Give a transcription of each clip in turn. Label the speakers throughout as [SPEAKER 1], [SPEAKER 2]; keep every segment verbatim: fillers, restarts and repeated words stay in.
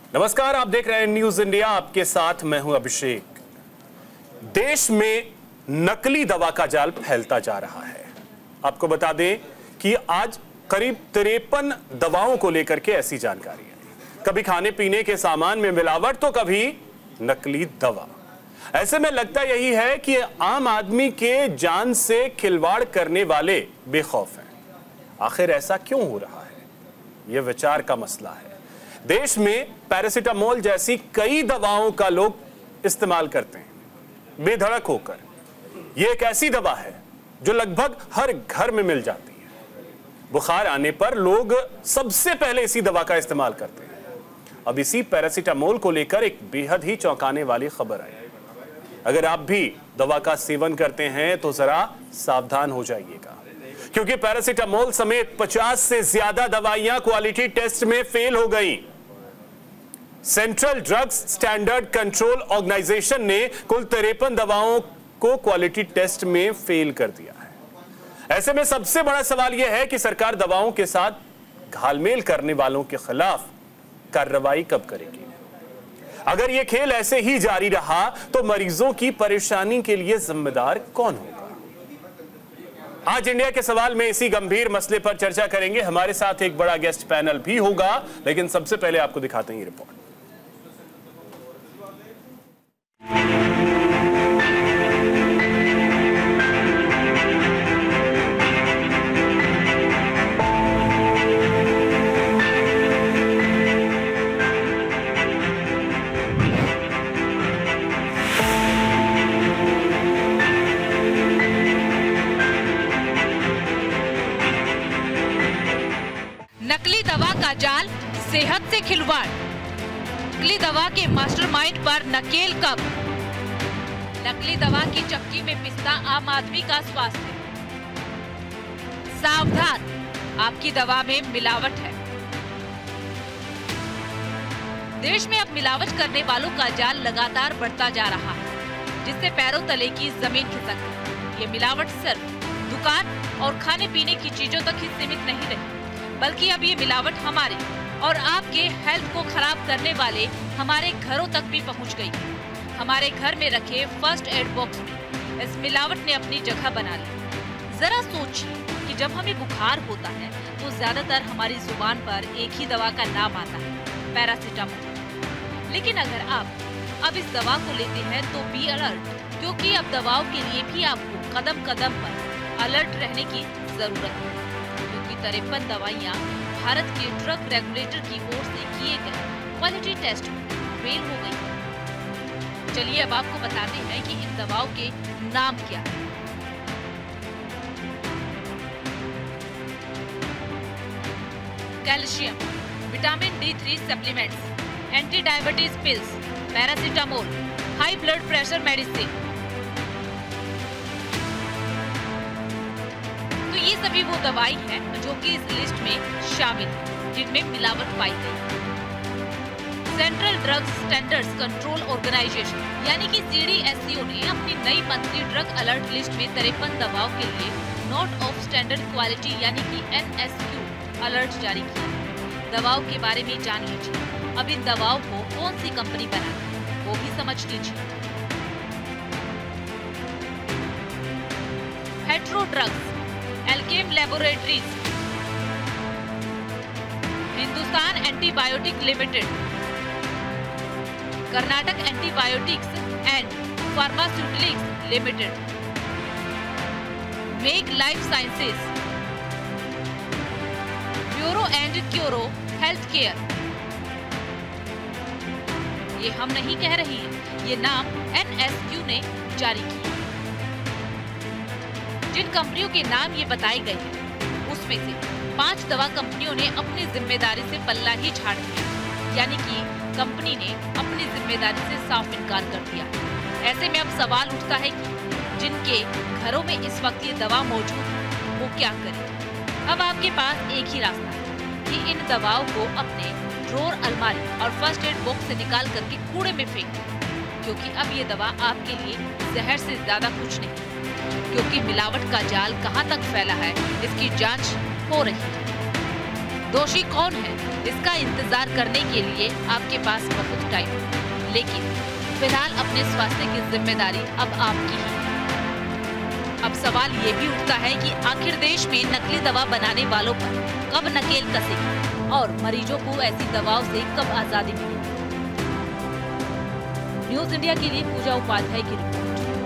[SPEAKER 1] नमस्कार, आप देख रहे हैं न्यूज इंडिया, आपके साथ मैं हूं अभिषेक। देश में नकली दवा का जाल फैलता जा रहा है। आपको बता दें कि आज करीब तिरपन दवाओं को लेकर के ऐसी जानकारी है। कभी खाने पीने के सामान में मिलावट तो कभी नकली दवा। ऐसे में लगता यही है कि आम आदमी के जान से खिलवाड़ करने वाले बेखौफ हैं। आखिर ऐसा क्यों हो रहा है, यह विचार का मसला है। देश में पैरासिटामोल जैसी कई दवाओं का लोग इस्तेमाल करते हैं बेधड़क होकर। यह एक ऐसी दवा है जो लगभग हर घर में मिल जाती है। बुखार आने पर लोग सबसे पहले इसी दवा का इस्तेमाल करते हैं। अब इसी पैरासिटामोल को लेकर एक बेहद ही चौंकाने वाली खबर आई। अगर आप भी दवा का सेवन करते हैं तो जरा सावधान हो जाइएगा, क्योंकि पैरासिटामोल समेत पचास से ज्यादा दवाइयां क्वालिटी टेस्ट में फेल हो गई। Central drugs standard control organisation ने कुल तिरपन दवाओं को क्वालिटी टेस्ट में फेल कर दिया है। ऐसे में सबसे बड़ा सवाल यह है कि सरकार दवाओं के साथ घालमेल करने वालों के खिलाफ कार्रवाई कब करेगी। अगर यह खेल ऐसे ही जारी रहा तो मरीजों की परेशानी के लिए जिम्मेदार कौन होगा। आज इंडिया के सवाल में इसी गंभीर मसले पर चर्चा करेंगे। हमारे साथ एक बड़ा गेस्ट पैनल भी होगा, लेकिन सबसे पहले आपको दिखाते हैं ये रिपोर्ट।
[SPEAKER 2] नकली दवा का जाल, सेहत से खिलवाड़। नकली दवा के मास्टरमाइंड पर नकेल कब। नकली दवा की चक्की में पिसता आम आदमी का स्वास्थ्य। सावधान, आपकी दवा में मिलावट है। देश में अब मिलावट करने वालों का जाल लगातार बढ़ता जा रहा है, जिससे पैरों तले की जमीन खिसक गई। ये मिलावट सिर्फ दुकान और खाने पीने की चीजों तक ही सीमित नहीं रही, बल्कि अब ये मिलावट हमारे और आपके हेल्थ को खराब करने वाले हमारे घरों तक भी पहुंच गई है। हमारे घर में रखे फर्स्ट एड बॉक्स में इस मिलावट ने अपनी जगह बना ली। जरा सोचिए कि जब हमें बुखार होता है तो ज्यादातर हमारी जुबान पर एक ही दवा का नाम आता है, पैरासिटामोल। लेकिन अगर आप अब इस दवा को लेते हैं तो बी अलर्ट, क्योंकि अब दवाओं के लिए भी आपको कदम कदम पर अलर्ट रहने की जरूरत है। तिरपन दवाइयां भारत के ड्रग रेगुलेटर की ओर से किए गए क्वालिटी टेस्ट में फेल हो गई। चलिए अब आपको बताते हैं कि इन दवाओं के नाम क्या हैं। Calcium, vitamin D three supplements, anti diabetes pills, paracetamol, high blood pressure medicine. ये सभी वो दवाई है जो कि इस लिस्ट में शामिल है, जिनमें मिलावट पाई गई। Central drugs standards control organisation यानी कि सी डी एस सी ओ ने अपनी नई मंथली ड्रग अलर्ट लिस्ट में तिरपन दवाओं के लिए नॉट ऑफ स्टैंडर्ड क्वालिटी यानी कि एन एस क्यू अलर्ट जारी किया। दवाओं के बारे में जान लीजिए। अब इन दवाओं को कौन सी कंपनी बनाती है वो भी समझ लीजिए। Hetero drugs, Alkem laboratories, Hindustan antibiotic limited, Karnataka antibiotics and pharmaceuticals limited, make life sciences, bureau and cure health care. ये हम नहीं कह रहे हैं, ये नाम एन एस क्यू ने जारी किया। जिन कंपनियों के नाम ये बताए गए हैं, उसमें से पांच दवा कंपनियों ने अपनी जिम्मेदारी से पल्ला ही झाड़ दिया, यानी कि कंपनी ने अपनी जिम्मेदारी से साफ इनकार कर दिया। ऐसे में अब सवाल उठता है कि जिनके घरों में इस वक्त ये दवा मौजूद है, वो क्या करें। अब आपके पास एक ही रास्ता है कि इन दवाओं को अपने ड्रॉर, अलमारी और फर्स्ट एड बॉक्स से निकाल करके कूड़े में फेंक दें, क्योंकि अब ये दवा आपके लिए जहर से ज्यादा कुछ नहीं। क्योंकि मिलावट का जाल कहां तक फैला है, इसकी जांच हो रही है। दोषी कौन है, इसका इंतजार करने के लिए आपके पास बहुत टाइम है, लेकिन फिलहाल अपने स्वास्थ्य की जिम्मेदारी अब आपकी ही है। अब सवाल ये भी उठता है कि आखिर देश में नकली दवा बनाने वालों पर कब नकेल कसेगी और मरीजों को ऐसी दवाओं से कब आजादी मिलेगी। न्यूज इंडिया के लिए पूजा उपाध्याय की रिपोर्ट।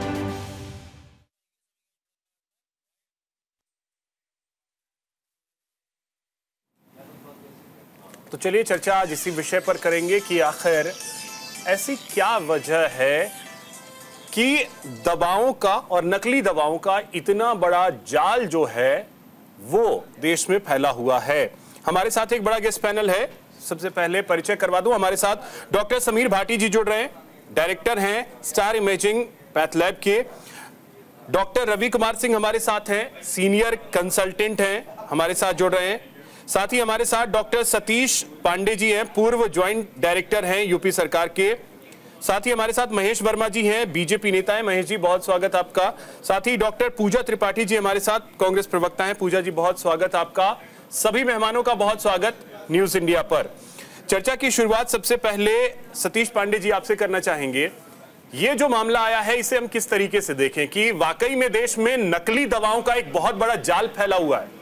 [SPEAKER 1] तो चलिए चर्चा आज इसी विषय पर करेंगे कि आखिर ऐसी क्या वजह है कि दवाओं का और नकली दवाओं का इतना बड़ा जाल जो है वो देश में फैला हुआ है। हमारे साथ एक बड़ा गेस्ट पैनल है। सबसे पहले परिचय करवा दूं, हमारे साथ डॉक्टर समीर भाटी जी जुड़ रहे हैं, डायरेक्टर हैं स्टार इमेजिंग पैथ लैब के। डॉक्टर रवि कुमार सिंह हमारे साथ हैं, सीनियर कंसल्टेंट हैं, हमारे साथ जुड़ रहे हैं। साथ ही हमारे साथ डॉक्टर सतीश पांडे जी हैं, पूर्व ज्वाइंट डायरेक्टर हैं यूपी सरकार के। साथ ही हमारे साथ महेश वर्मा जी हैं, बीजेपी नेता हैं। महेश जी बहुत स्वागत आपका। साथ ही डॉक्टर पूजा त्रिपाठी जी हमारे साथ, कांग्रेस प्रवक्ता हैं। पूजा जी बहुत स्वागत आपका। सभी मेहमानों का बहुत स्वागत न्यूज इंडिया पर। चर्चा की शुरुआत सबसे पहले सतीश पांडे जी आपसे करना चाहेंगे। ये जो मामला आया है इसे हम किस तरीके से देखें कि वाकई में देश में नकली दवाओं का एक बहुत बड़ा जाल फैला हुआ है?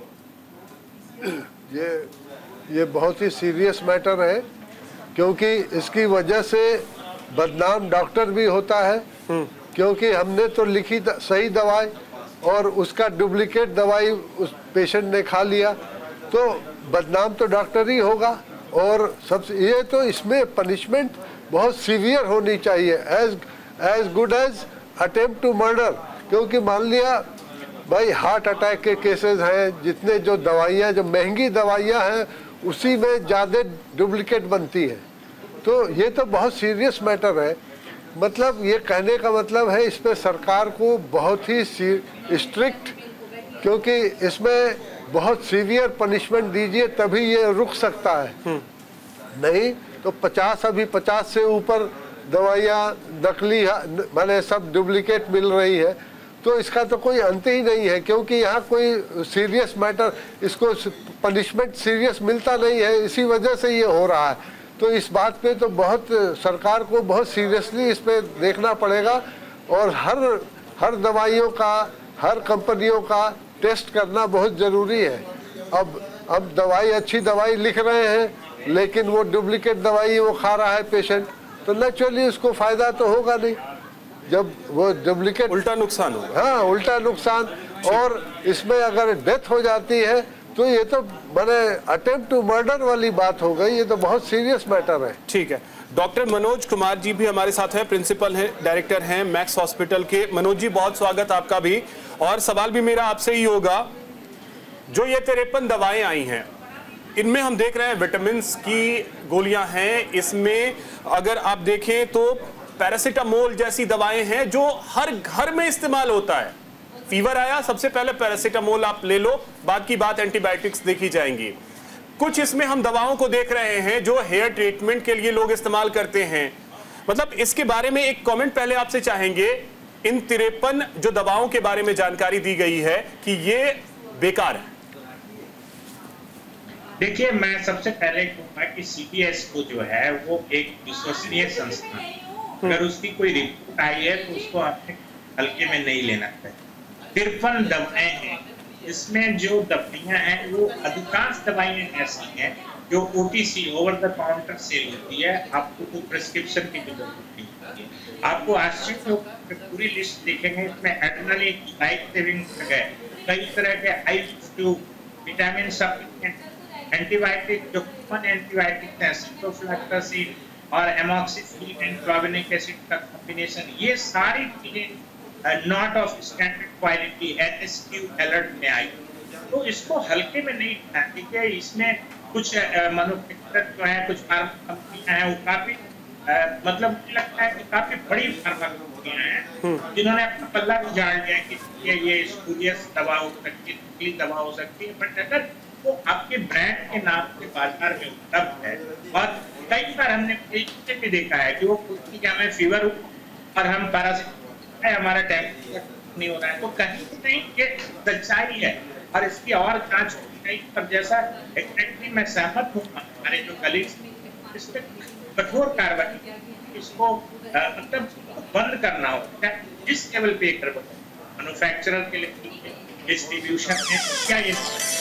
[SPEAKER 3] ये ये बहुत ही सीरियस मैटर है, क्योंकि इसकी वजह से बदनाम डॉक्टर भी होता है, क्योंकि हमने तो लिखी द, सही दवाई और उसका डुप्लीकेट दवाई उस पेशेंट ने खा लिया, तो बदनाम तो डॉक्टर ही होगा। और सबसे ये तो इसमें पनिशमेंट बहुत सीवियर होनी चाहिए, as as good as attempt to murder. क्योंकि मान लिया भाई हार्ट अटैक के केसेस हैं, जितने जो दवाइयाँ जो महंगी दवाइयाँ हैं उसी में ज़्यादा डुप्लीकेट बनती है, तो ये तो बहुत सीरियस मैटर है। मतलब ये कहने का मतलब है इस पे सरकार को बहुत ही स्ट्रिक्ट, क्योंकि इसमें बहुत सीवियर पनिशमेंट दीजिए तभी ये रुक सकता है, नहीं तो पचास अभी पचास से ऊपर दवाइयाँ नकली माने सब डुप्लीकेट मिल रही है, तो इसका तो कोई अंत ही नहीं है। क्योंकि यहाँ कोई सीरियस मैटर, इसको पनिशमेंट सीरियस मिलता नहीं है, इसी वजह से ये हो रहा है। तो इस बात पे तो बहुत सरकार को बहुत सीरियसली इस पे देखना पड़ेगा और हर हर दवाइयों का, हर कंपनियों का टेस्ट करना बहुत ज़रूरी है। अब अब दवाई अच्छी दवाई लिख रहे हैं, लेकिन वो डुप्लीकेट दवाई वो खा रहा है पेशेंट, तो नेचुरली उसको फ़ायदा तो होगा नहीं, जब वो डुप्लीकेट
[SPEAKER 1] उल्टा नुकसान होगा।
[SPEAKER 3] हाँ, उल्टा नुकसान। और इसमें अगर डेथ हो जाती है तो ये तो मैंने अटेम्प्ट टू मर्डर वाली बात हो गई, ये तो बहुत सीरियस मैटर है।
[SPEAKER 1] ठीक है, डॉक्टर मनोज कुमार जी भी हमारे साथ हैं, प्रिंसिपल हैं, डायरेक्टर हैं मैक्स हॉस्पिटल के। मनोज जी बहुत स्वागत आपका भी। और सवाल भी मेरा आपसे ही होगा, जो ये तिरपन दवाएं आई हैं इनमें हम देख रहे हैं विटामिन की गोलियां हैं, इसमें अगर आप देखें तो पैरासीटामोल जैसी दवाएं हैं जो हर घर में इस्तेमाल होता है। फीवर आया सबसे पहले पैरासीटामोल आप ले लो, बाद की बात एंटीबायोटिक्स देखी जाएंगी। कुछ इसमें हम दवाओं को देख रहे हैं जो हेयर ट्रीटमेंट के लिए लोग इस्तेमाल करते हैं। मतलब इसके बारे में एक कमेंट पहले आपसे चाहेंगे, इन तिरपन जो दवाओं के बारे में जानकारी दी गई है कि ये बेकार है।
[SPEAKER 4] देखिए, मैं सबसे पहले कहूँगा कि सीबीएस को जो है वो एक विश्वसनीय संस्था है, अगर उसकी कोई रिपोर्ट आई है तो उसको आपने हल्के में नहीं लेना चाहिए। तिरपन दवाएं हैं, इसमें जो दवाइयां हैं वो अधिकांश दवाइयां ऐसी हैं जो OTC over the counter sale होती है, आपको कोई प्रेस्क्रिप्शन की जरूरत नहीं होती। आपको आश्चर्य होगा, पूरी लिस्ट देखेंगे इसमें एड्रेनलिन, लाइफ सेविंग जगह कई तरह के eye tube, vitamin supplement, antibiotic जो कॉमन एंटीबायोटिक हैं, सिप्रोफ्लैक्टोसिन और एमॉक्सिसिलिन एंड क्लोवेनिक एसिड का कॉम्बिनेशन, ये सारी चीजें not of standard quality NSQ alert में आई, तो इसको हल्के में नहीं लेना। ठीक है, इसमें कुछ मैन्युफैक्चरर जो है, कुछ फार्मा कंपनियां हैं, वो काफी आ, मतलब मुझे लगता है कि काफी बड़ी फार्मा कंपनियां हैं जिन्होंने अपना पल्ला भी झाड़ लिया कि ये ये स्पूरियस दवा हो सकती है, नकली दवा हो सकती है, बट अगर वो आपके ब्रांड के नाम से बाजार में उपलब्ध है, और कई बार हमने भी देखा है कि वो पूछती कि हमें फीवर और हम पैरासिटामोल हमारा टेम्परेचर नहीं हो रहा है, तो कहीं नहीं ये सच्चाई है और इसकी और जांच होनी चाहिए। पर जैसा एग्जैक्टली मैं सहमत हूँ हमारे जो कलीग्स, इस पर कठोर कार्रवाई, इसको मतलब बंद करना होगा। जिस लेवल पे कर मैन्युफैक्चरर के लिए, डिस्ट्रीब्यूशन में क्या ये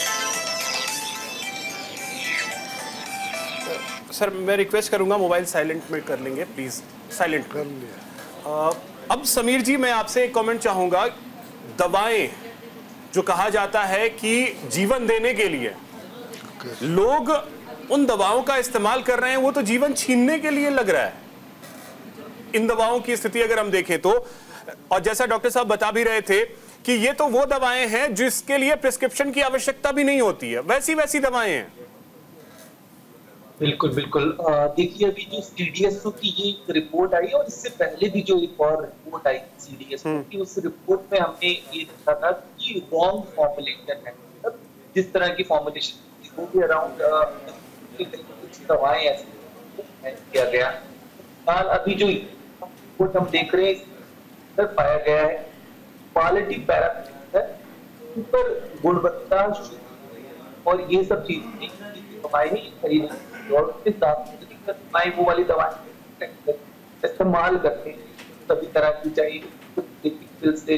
[SPEAKER 1] सर, मैं रिक्वेस्ट करूंगा मोबाइल साइलेंट में कर लेंगे प्लीज, साइलेंट
[SPEAKER 3] कर लिया।
[SPEAKER 1] अब समीर जी, मैं आपसे एक कमेंट चाहूंगा। दवाएं जो कहा जाता है कि जीवन देने के लिए लोग उन दवाओं का इस्तेमाल कर रहे हैं, वो तो जीवन छीनने के लिए लग रहा है। इन दवाओं की स्थिति अगर हम देखें तो, और जैसा डॉक्टर साहब बता भी रहे थे कि ये तो वो दवाएं हैं जिसके लिए प्रिस्क्रिप्शन की आवश्यकता भी नहीं होती है, वैसी वैसी दवाएं हैं।
[SPEAKER 5] बिल्कुल बिल्कुल। देखिए, अभी जो सीडीएसओ की ये एक रिपोर्ट आई और इससे पहले भी जो एक और रिपोर्ट आई सीडीएसओ की, उस रिपोर्ट में हमने ये देखा था कि रॉन्ग फॉर्मुलेशन है। मतलब जिस तरह की फॉर्मुलेशन वो भी अराउंड कुछ दवाएं ऐसे किया गया। फिलहाल अभी जो रिपोर्ट हम देख रहे हैं, पाया गया है क्वालिटी पैरामीटर, ऊपर गुणवत्ता और ये सब चीजें दवाएं खरीदना और दवाई वो वाली दवाएं इस्तेमाल करते हैं सभी तरह की, चाहिए से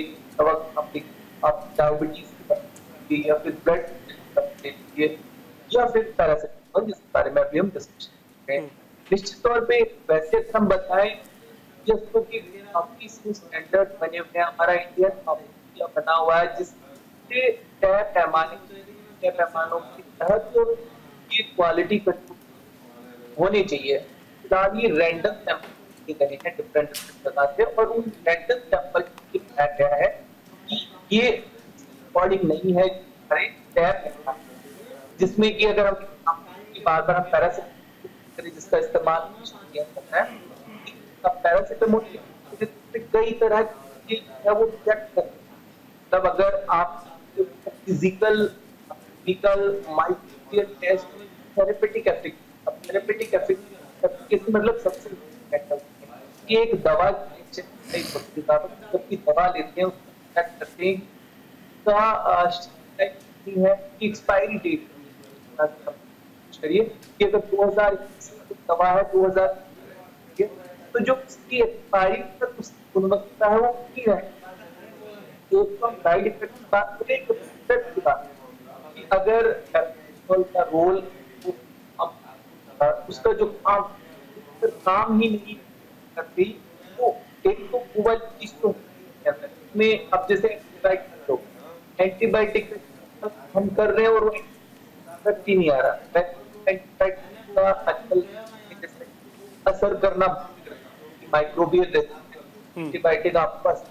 [SPEAKER 5] आप डायबिटीज या फिर ब्लड या फिर पैरासिटामोल, जिसके बारे में अभी हम डिस्कशन कर रहे हैं। निश्चित तौर पे वैसे हम बताएं जिसको कि आपकी स्टैंडर्ड बने हुए हैं, हमारा इंडियन बना हुआ है जिससे तय पैमाने तय पैमानों के तहत ये क्वालिटी कंट्रोल होने चाहिए। फिलहाल ये रैंडम सैंपल गए हैं डिफरेंट डिफरेंट जगह से, और उन रैंडम सैंपल की बताया गया है कि ये अकॉर्डिंग नहीं है हमारे तय पैमाने, जिसमें कि अगर हम बार बार हम पैरासिटामोल जिसका इस्तेमाल किया जाता है, पैरासिटामोल कई तरह की है वो चेक करते हैं। तब अगर आप physical physical microbial test therapeutic efficacy therapeutic efficacy मतलब सबसे कि एक दवा जबकि दवा लेते हैं उसको चेक करते हैं का है कि एक्सपायरी डेट करिए कि अगर दो हज़ार दवा है दो हज़ार, तो जो उसकी एक्सपायरी तक उसकी गुणवत्ता है वो की है। एक तो साइड इफेक्ट की बात करें, एक इफेक्ट की बात कि अगर का रोल उसका जो काम काम ही नहीं करती, तो एक तो वो चीज तो में अब जैसे एंटीबायोटिक हम कर रहे हैं और वो इफेक्ट ही नहीं आ रहा, एंटीबायोटिक का आजकल असर करना माइक्रोबियल एंटीबायोटिक आपके पास,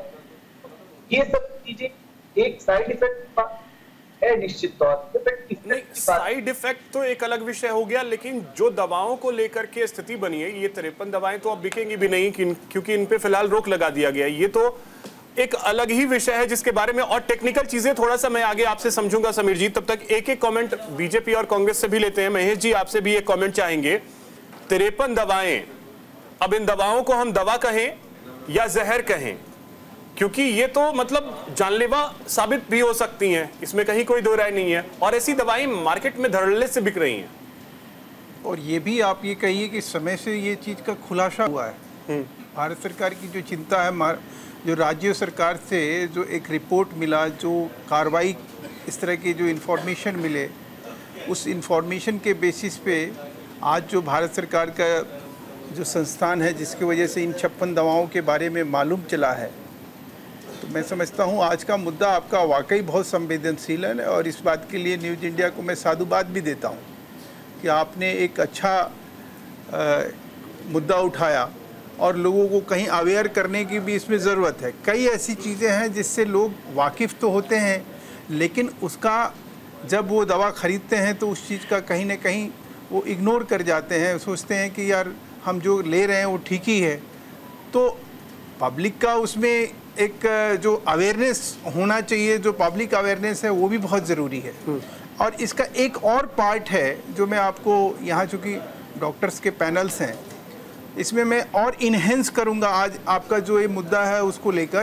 [SPEAKER 5] ये सब चीजें एक साइड इफेक्ट है निश्चित तौर पे।
[SPEAKER 1] साइड इफेक्ट तो एक अलग विषय हो गया, लेकिन जो दवाओं को लेकर के स्थिति बनी है, ये तिरपन दवाएं तो अब बिकेंगी भी नहीं क्योंकि इन पे फिलहाल रोक लगा दिया गया है। ये तो एक अलग ही विषय है जिसके बारे में और टेक्निकल चीजें थोड़ा सा मैं आगे आपसे समझूंगा समीर जी। तब तक एक एक कमेंट बीजेपी और कांग्रेस से भी लेते हैं। महेश जी, आपसे भी एक कमेंट चाहेंगे। तिरपन दवाएं, अब इन दवाओं को हम दवा कहें या जहर कहें, क्योंकि ये तो मतलब जानलेवा साबित भी हो सकती हैं, इसमें कहीं कोई दो राय नहीं है, और ऐसी दवाएं मार्केट में धड़ल्ले से बिक रही हैं।
[SPEAKER 6] और ये भी आप ये कहिए कि समय से ये चीज़ का खुलासा हुआ है। भारत सरकार की जो चिंता है, जो राज्य सरकार से जो एक रिपोर्ट मिला, जो कार्रवाई इस तरह की जो इन्फॉर्मेशन मिले, उस इन्फॉर्मेशन के बेसिस पे आज जो भारत सरकार का जो संस्थान है जिसकी वजह से इन छप्पन दवाओं के बारे में मालूम चला है, तो मैं समझता हूँ आज का मुद्दा आपका वाकई बहुत संवेदनशील है, और इस बात के लिए न्यूज़ इंडिया को मैं साधुवाद भी देता हूँ कि आपने एक अच्छा आ, मुद्दा उठाया और लोगों को कहीं अवेयर करने की भी इसमें ज़रूरत है। कई ऐसी चीज़ें हैं जिससे लोग वाकिफ़ तो होते हैं, लेकिन उसका जब वो दवा ख़रीदते हैं तो उस चीज़ का कहीं ना कहीं वो इग्नोर कर जाते हैं, सोचते हैं कि यार हम जो ले रहे हैं वो ठीक ही है। तो पब्लिक का उसमें एक जो अवेयरनेस होना चाहिए, जो पब्लिक अवेयरनेस है वो भी बहुत ज़रूरी है। और इसका एक और पार्ट है जो मैं आपको यहाँ, चूँकि डॉक्टर्स के पैनल्स हैं, इसमें मैं और इन्हेंस करूँगा आज आपका जो ये मुद्दा है उसको लेकर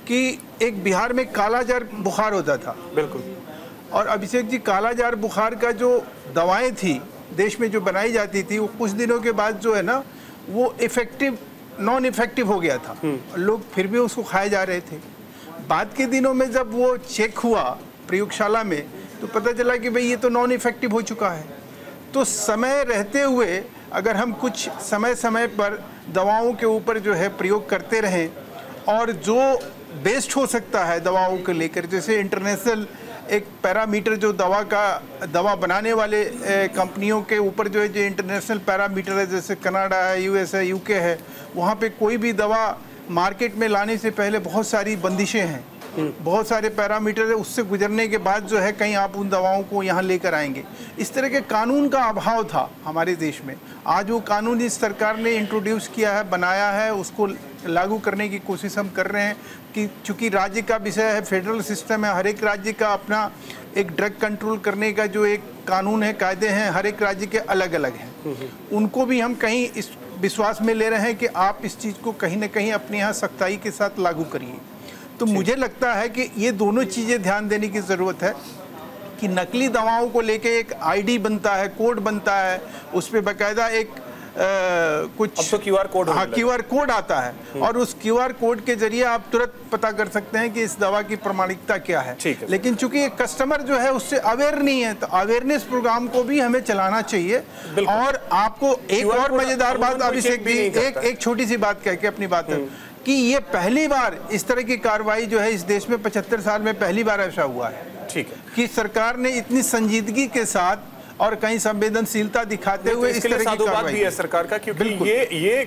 [SPEAKER 6] कि एक बिहार में कालाजार बुखार होता था।
[SPEAKER 1] बिल्कुल।
[SPEAKER 6] और अभिषेक जी, कालाजार बुखार का जो दवाएं थी देश में जो बनाई जाती थी, वो कुछ दिनों के बाद जो है ना वो इफेक्टिव नॉन इफेक्टिव हो गया था। लोग फिर भी उसको खाए जा रहे थे। बाद के दिनों में जब वो चेक हुआ प्रयोगशाला में तो पता चला कि भाई ये तो नॉन इफेक्टिव हो चुका है। तो समय रहते हुए अगर हम कुछ समय समय पर दवाओं के ऊपर जो है प्रयोग करते रहें और जो बेस्ट हो सकता है दवाओं को लेकर, जैसे इंटरनेशनल एक पैरामीटर जो दवा का दवा बनाने वाले कंपनियों के ऊपर जो है जो इंटरनेशनल पैरामीटर है, जैसे कनाडा है, यूएस है, यूके है, वहाँ पे कोई भी दवा मार्केट में लाने से पहले बहुत सारी बंदिशें हैं, बहुत सारे पैरामीटर है, उससे गुजरने के बाद जो है कहीं आप उन दवाओं को यहाँ लेकर आएंगे। इस तरह के कानून का अभाव था हमारे देश में। आज वो कानून इस सरकार ने इंट्रोड्यूस किया है, बनाया है, उसको लागू करने की कोशिश हम कर रहे हैं कि चूँकि राज्य का विषय है, फेडरल सिस्टम है, हर एक राज्य का अपना एक ड्रग कंट्रोल करने का जो एक कानून है, कायदे हैं, हर एक राज्य के अलग अलग हैं। उनको भी हम कहीं इस विश्वास में ले रहे हैं कि आप इस चीज़ को कहीं ना कहीं अपने यहाँ सख्ताई के साथ लागू करिए। तो मुझे लगता है कि ये दोनों चीज़ें ध्यान देने की ज़रूरत है कि नकली दवाओं को लेके एक आईडी बनता है, कोड बनता है, उस पर बाकायदा एक आ, कुछ
[SPEAKER 1] अब तो क्यूआर कोड,
[SPEAKER 6] हाँ क्यूआर कोड आता है और उस क्यूआर कोड के जरिए आप तुरंत पता कर सकते हैं कि इस दवा की प्रामाणिकता क्या है।
[SPEAKER 1] है। लेकिन
[SPEAKER 6] चूंकि एक कस्टमर जो है उससे अवेयर नहीं है, तो अवेयरनेस प्रोग्राम को भी हमें चलाना चाहिए। और आपको एक और मजेदार बात अभिषेक भी, एक एक छोटी सी बात कह के अपनी बात है कि ये पहली बार इस तरह की कार्रवाई जो है इस देश में पचहत्तर साल में पहली बार ऐसा हुआ है।
[SPEAKER 1] ठीक है कि
[SPEAKER 6] सरकार ने इतनी संजीदगी के साथ और कहीं संवेदनशीलता दिखाते हुए इस तरह की कार्रवाई
[SPEAKER 1] भी है सरकार का, क्योंकि ये ये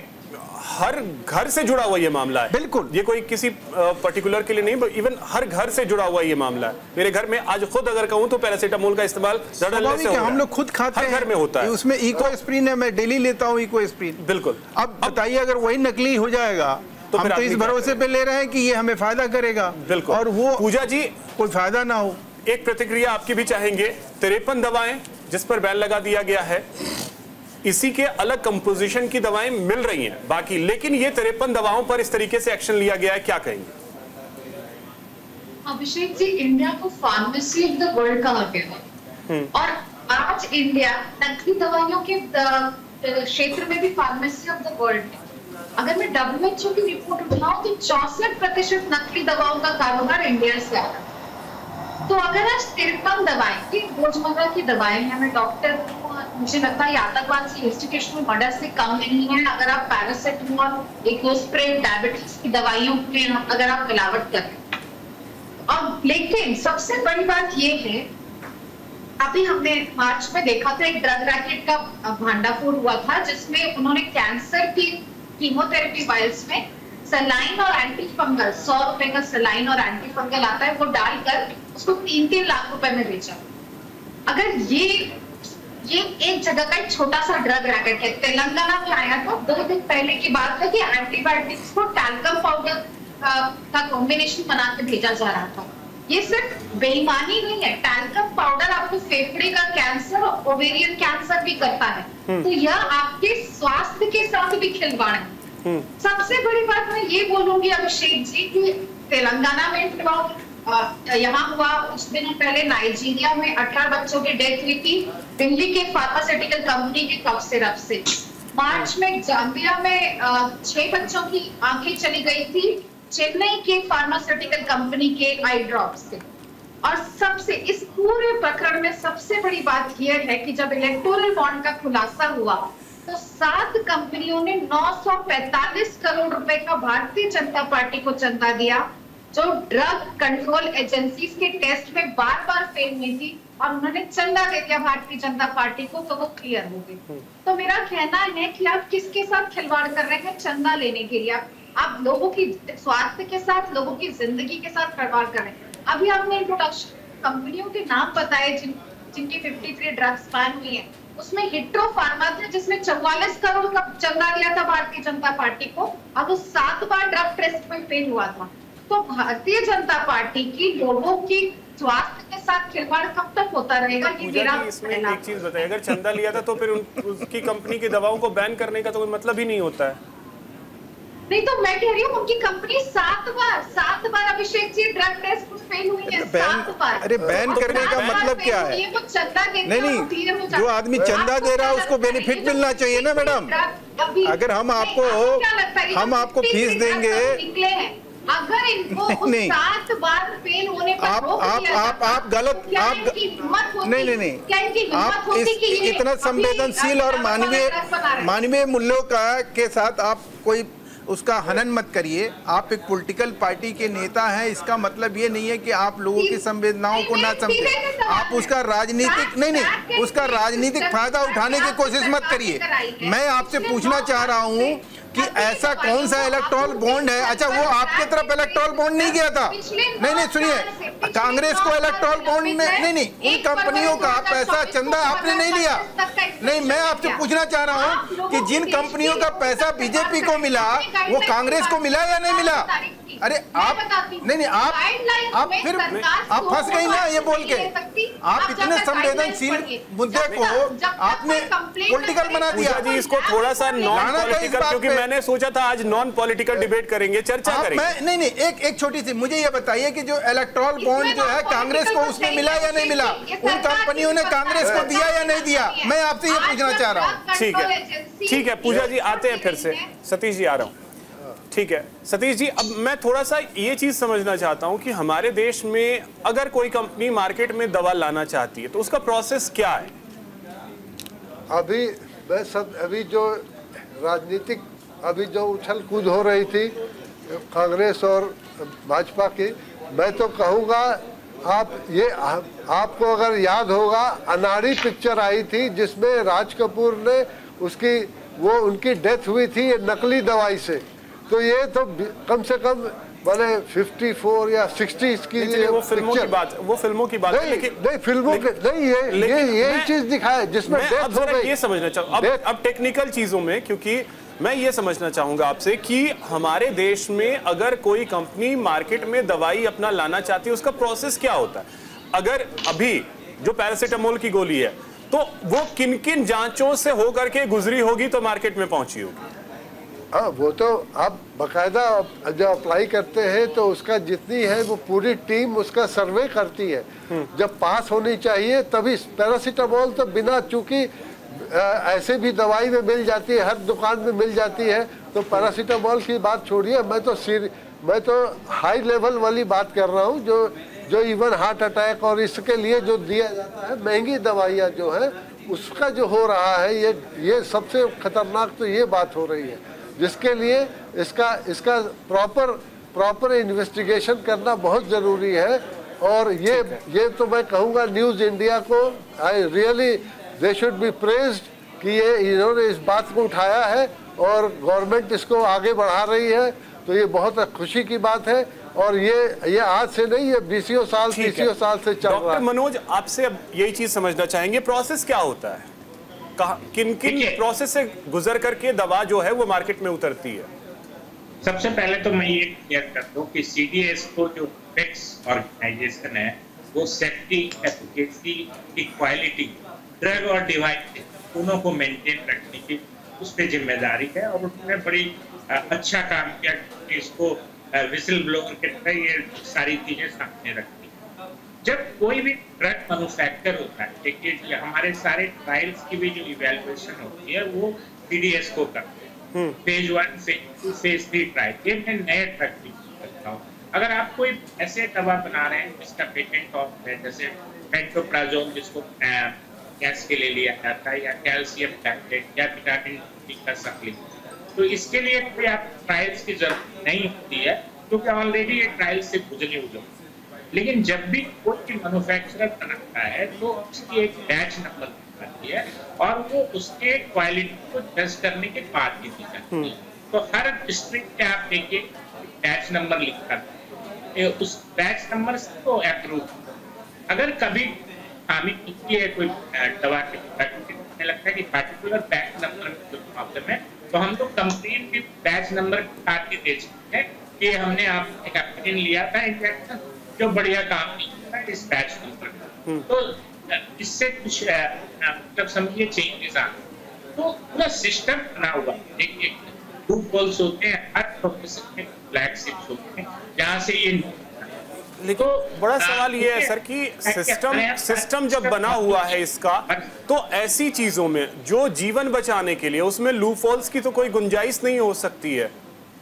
[SPEAKER 1] हर घर से जुड़ा हुआ ये मामला है।
[SPEAKER 6] बिल्कुल,
[SPEAKER 1] ये कोई किसी पर्टिकुलर के लिए नहीं, इवन हर घर से जुड़ा हुआ ये मामला है। मेरे घर में आज खुद अगर कहूं तो पैरासीटामोल का इस्तेमाल
[SPEAKER 6] हम लोग खुद खाते हैं,
[SPEAKER 1] घर में होता है।
[SPEAKER 6] उसमें इकोएस्प्रिन है, मैं डेली लेता हूँ इकोएस्प्रिन।
[SPEAKER 1] बिल्कुल।
[SPEAKER 6] अब बताइए अगर वही नकली हो जाएगा तो हम तो इस भरोसे पे ले रहे हैं कि ये हमें फायदा करेगा।
[SPEAKER 1] बिल्कुल।
[SPEAKER 6] और वो
[SPEAKER 1] पूजा जी
[SPEAKER 6] कोई फायदा ना हो।
[SPEAKER 1] एक प्रतिक्रिया आपकी भी चाहेंगे। तिरपन दवाएं जिस पर बैन लगा दिया गया है, इसी के अलग कंपोजिशन की दवाएं मिल रही हैं बाकी, लेकिन ये तिरपन दवाओं पर इस तरीके से एक्शन लिया गया है, क्या कहेंगे?
[SPEAKER 7] अभिषेक जी, इंडिया को फार्मेसी ऑफ द वर्ल्ड कहा गया है और आज इंडिया नकली दवाइयों के क्षेत्र में भी फार्मेसी ऑफ द वर्ल्ड है। अगर मैं डब्ल्यू एच ओ की रिपोर्ट उठाऊं तो चौसठ प्रतिशत नकली दवाओं का कारोबार इंडिया से आ रहा है। तो अगर आज तिरपन दवाएं की रोजमर्रा की दवाएं हैं, मैं डॉक्टर मुझे लगता है आतंकवाद से इंस्टीट्यूशनल मर्डर से कम नहीं है। अगर आप पैरासिटामोल, इकोस्प्रिन, डायबिटीज की दवाइयों में अगर आप मिलावट करें, और लेकिन सबसे बड़ी बात ये है, अभी हमने मार्च में देखा था एक ड्रग रैकेट का भांडाफोड़ हुआ था जिसमें उन्होंने कैंसर की कीमोथेरेपी वायल्स में सलाइन और एंटी फंगल, सौ रुपए का सलाइन और एंटी फंगल आता है, वो डालकर उसको तीन तीन लाख रुपए में बेचा। अगर ये ये एक जगह का एक छोटा सा ड्रग रैकेट है, तेलंगाना में आया था, दो दिन पहले की बात है कि एंटीबायोटिक्स को टैल्कम पाउडर का कॉम्बिनेशन बना के भेजा जा रहा था। ये सिर्फ बेईमानी नहीं है, टैल्कम पाउडर आपको फेफड़े का कैंसर और ओवेरियन कैंसर भी करता है, तो यह आपके स्वास्थ्य के साथ भी खिलवाड़ है। सबसे बड़ी बात मैं ये बोलूंगी अभिषेक जी कि तेलंगाना में यहाँ हुआ, कुछ दिनों पहले नाइजीरिया में अठारह बच्चों की डेथ हुई थी दिल्ली के फार्मास्यूटिकल कंपनी के कफ सिरप से। मार्च में जाम्बिया में छह बच्चों की आंखें चली गई थी चेन्नई के फार्मास्यूटिकल कंपनी के आई ड्रॉप्स से। और सबसे इस पूरे प्रकरण में सबसे बड़ी बात यह है कि जब इलेक्टोरल बॉन्ड का खुलासा हुआ तो सात कंपनियों ने नौ सौ पैंतालीस करोड़ रुपए का भारतीय जनता पार्टी को चंदा दिया, जो ड्रग कंट्रोल एजेंसीज के टेस्ट में बार बार फेल हुई थी, और उन्होंने चंदा दे दिया भारतीय जनता पार्टी को, तो वो क्लियर हो गई। तो मेरा कहना है कि आप किसके साथ खिलवाड़ कर रहे हैं चंदा लेने के लिए? आप, आप लोगों की स्वास्थ्य के साथ, लोगों की जिंदगी के साथ खिलवाड़ कर रहे हैं। अभी आपने इंट्रोडक्शन कंपनियों के नाम बताए जिन जिनकी तिरेपन ड्रग्स बैन हुई है, उसमें हिट्रो फार्मा थे जिसमें चौवालीस करोड़ का चंदा दिया था भारतीय जनता पार्टी को, अब वो सात बार ड्रग टेस्ट में फेल हुआ था। तो भारतीय जनता पार्टी की लोगों की स्वास्थ्य के साथ खिलवाड़ कब तक होता रहेगा? ये मेरा
[SPEAKER 1] इसमें एक चीज बताइए, अगर चंदा लिया था तो फिर उन, उसकी कंपनी की दवाओं को बैन करने का तो कोई मतलब ही नहीं होता है।
[SPEAKER 7] नहीं तो मैं कह रही हूँ उनकी कंपनी सात बार सात बार अभिषेक जी ड्रग टेस्ट कुछ फेल हुई है, सात बार।
[SPEAKER 6] अरे बैन करने का मतलब क्या है?
[SPEAKER 7] ये कुछ चंदा देते
[SPEAKER 6] नहीं नहीं, जो आदमी चंदा दे रहा है उसको बेनिफिट मिलना चाहिए ना मैडम। अगर हम आपको हम आपको फीस देंगे,
[SPEAKER 7] अगर इनको
[SPEAKER 6] नहीं
[SPEAKER 7] सात बार फेल होने पर
[SPEAKER 6] आप आप आप आप गलत आप नहीं नहीं नहीं आप इस इतना संवेदनशील और मानवीय मानवीय मूल्यों का के साथ आप कोई उसका हनन मत करिए। आप एक पॉलिटिकल पार्टी के नेता हैं, इसका मतलब ये नहीं है कि आप लोगों की संवेदनाओं को ना समझें। आप उसका राजनीतिक नहीं नहीं उसका राजनीतिक फायदा उठाने की कोशिश मत करिए। मैं आपसे पूछना चाह रहा हूँ कि ऐसा कौन सा इलेक्टोरल बॉन्ड है? अच्छा, वो आपके तरफ इलेक्टोरल बॉन्ड नहीं गया था? नहीं नहीं सुनिए, कांग्रेस को इलेक्टोरल बॉन्ड में नहीं नहीं उन कंपनियों का पैसा चंदा आपने नहीं लिया। नहीं, मैं आपसे पूछना चाह रहा हूँ कि जिन कंपनियों का पैसा बीजेपी को मिला वो कांग्रेस को मिला या नहीं मिला? अरे आप नहीं नहीं आप आप फिर आप फंस गई ना ये बोल के। आप इतने संवेदनशील मुद्दे को आपने पॉलिटिकल बना दिया
[SPEAKER 1] जी। इसको थोड़ा सा नॉन पॉलिटिकल, क्योंकि मैंने सोचा था आज नॉन पॉलिटिकल डिबेट करेंगे, चर्चा करेंगे।
[SPEAKER 6] मैं नहीं नहीं एक एक छोटी सी मुझे ये बताइए कि जो इलेक्टोरल बॉन्ड जो है कांग्रेस को उसमें मिला या नहीं मिला? उन कंपनियों ने कांग्रेस को दिया या नहीं दिया? मैं आपसे ये पूछना चाह रहा हूँ।
[SPEAKER 1] ठीक है ठीक है पूजा जी, आते हैं फिर से। सतीश जी आ रहा हूँ। ठीक है सतीश जी, अब मैं थोड़ा सा ये चीज समझना चाहता हूं कि हमारे देश में अगर कोई कंपनी मार्केट में दवा लाना चाहती है तो उसका प्रोसेस क्या है?
[SPEAKER 3] अभी मैं सब अभी जो राजनीतिक अभी जो उछल कूद हो रही थी कांग्रेस और भाजपा की, मैं तो कहूँगा आप ये आपको अगर याद होगा अनाड़ी पिक्चर आई थी जिसमें राज कपूर ने उसकी वो उनकी डेथ हुई थी ये नकली दवाई से। तो ये तो कम से कम मैंने चौवन या साठ इसकी
[SPEAKER 1] वो फिल्मों की बात वो फिल्मों की बात
[SPEAKER 3] नहीं,
[SPEAKER 1] लेकिन
[SPEAKER 3] नहीं फिल्मों के नहीं ये ये यही चीज दिखाए जिसमें
[SPEAKER 1] अब जरा ये समझना चाहूँ अब अब टेक्निकल चीजों में, क्योंकि मैं ये समझना चाहूंगा आपसे कि हमारे देश में अगर कोई कंपनी मार्केट में दवाई अपना लाना चाहती है उसका प्रोसेस क्या होता है? अगर अभी जो पैरासीटामोल की गोली है तो वो किन किन जांचों से होकर के गुजरी होगी तो मार्केट में पहुंची होगी?
[SPEAKER 3] हाँ वो तो आप बकायदा जब अप्लाई करते हैं तो उसका जितनी है वो पूरी टीम उसका सर्वे करती है। जब पास होनी चाहिए तभी पैरासीटामोल तो बिना चूंकि ऐसे भी दवाई में मिल जाती है, हर दुकान में मिल जाती है। तो पैरासीटामोल की बात छोड़िए, मैं तो सिर मैं तो हाई लेवल वाली बात कर रहा हूँ जो जो इवन हार्ट अटैक और इसके लिए जो दिया जाता है महंगी दवाइयाँ जो है उसका जो हो रहा है ये ये सबसे खतरनाक तो ये बात हो रही है, जिसके लिए इसका इसका प्रॉपर प्रॉपर इन्वेस्टिगेशन करना बहुत ज़रूरी है। और ये ये तो मैं कहूँगा न्यूज़ इंडिया को I really they should be praised कि ये इन्होंने इस बात को उठाया है और गवर्नमेंट इसको आगे बढ़ा रही है, तो ये बहुत खुशी की बात है। और ये ये आज से नहीं, ये बीसियों साल तीसियों साल से चल रहा है।
[SPEAKER 1] डॉक्टर मनोज, आपसे अब यही चीज़ समझना चाहेंगे, प्रोसेस क्या होता है? किन किन प्रोसेस से गुजर करके दवा जो है वो मार्केट में उतरती है?
[SPEAKER 4] सबसे पहले तो मैं ये क्लियर कर दूं कि सीडीएस को जो टैक्स ऑर्गेनाइजेशन है वो सेफ्टी, एफिकेसी की क्वालिटी, ड्रग और डिवाइस दोनों को मेंटेन रखने की उस पर जिम्मेदारी है। और उसने बड़ी अच्छा काम किया कि इसको विसिल ब्लोअर के तरह ये सारी चीजें सामने रखी। जब कोई भी ड्रग मैन्युफैक्चर होता है, देखिए हमारे सारे ट्रायल्स की भी जो इवैल्यूएशन होती है वो सीडीएस को करते हैं, phase one, phase two, phase three trial. ये मैं नए ड्रग की करता हूँ। अगर आप कोई ऐसे दवा बना रहे हैं जिसका पेटेंट ऑफ है, जैसे पेंटोप्राजोल जिसको गैस के लिए लिया जाता है, या कैल्शियम टैबलेट या विटामिन डी का सप्लीमेंट, तो इसके लिए कोई आप ट्रायल्स की जरूरत नहीं होती है क्योंकि ऑलरेडी ये ट्रायल्स से गुजरे हुए। लेकिन जब भी कोई मैन्युफैक्चरर बनाता है तो उसकी एक बैच नंबर आती है और वो उसके क्वालिटी को टेस्ट करने के बाद दी जाती है। तो हर डिस्ट्रिक्ट के आप देखिए बैच नंबर लिखा है, उस बैच नंबर से तो अप्रूव। अगर कभी खामी निकली है कोई दवा के लगता है कि पार्टिकुलर बैच नंबर में जो प्रॉब्लम है, तो हम तो कंप्लेन भी बैच नंबर काट के दे सकते हैं कि हमने आप एक एप्लिकेशन लिया था इंजेक्शन जो बढ़िया काम नहीं कर रहा है इस बैच नंबर। तो इससे कुछ मतलब समझिए चेंजेस आ, तो पूरा सिस्टम बना हुआ। देखिए लूप होल्स होते हैं, हर प्रोफेशन में फ्लैगशिप्स होते हैं जहाँ से ये।
[SPEAKER 1] लेकिन बड़ा सवाल ये है सर कि सिस्टम सिस्टम जब बना हुआ है इसका, तो ऐसी चीजों में जो जीवन बचाने के लिए उसमें लूप होल्स की तो कोई गुंजाइश नहीं हो सकती है।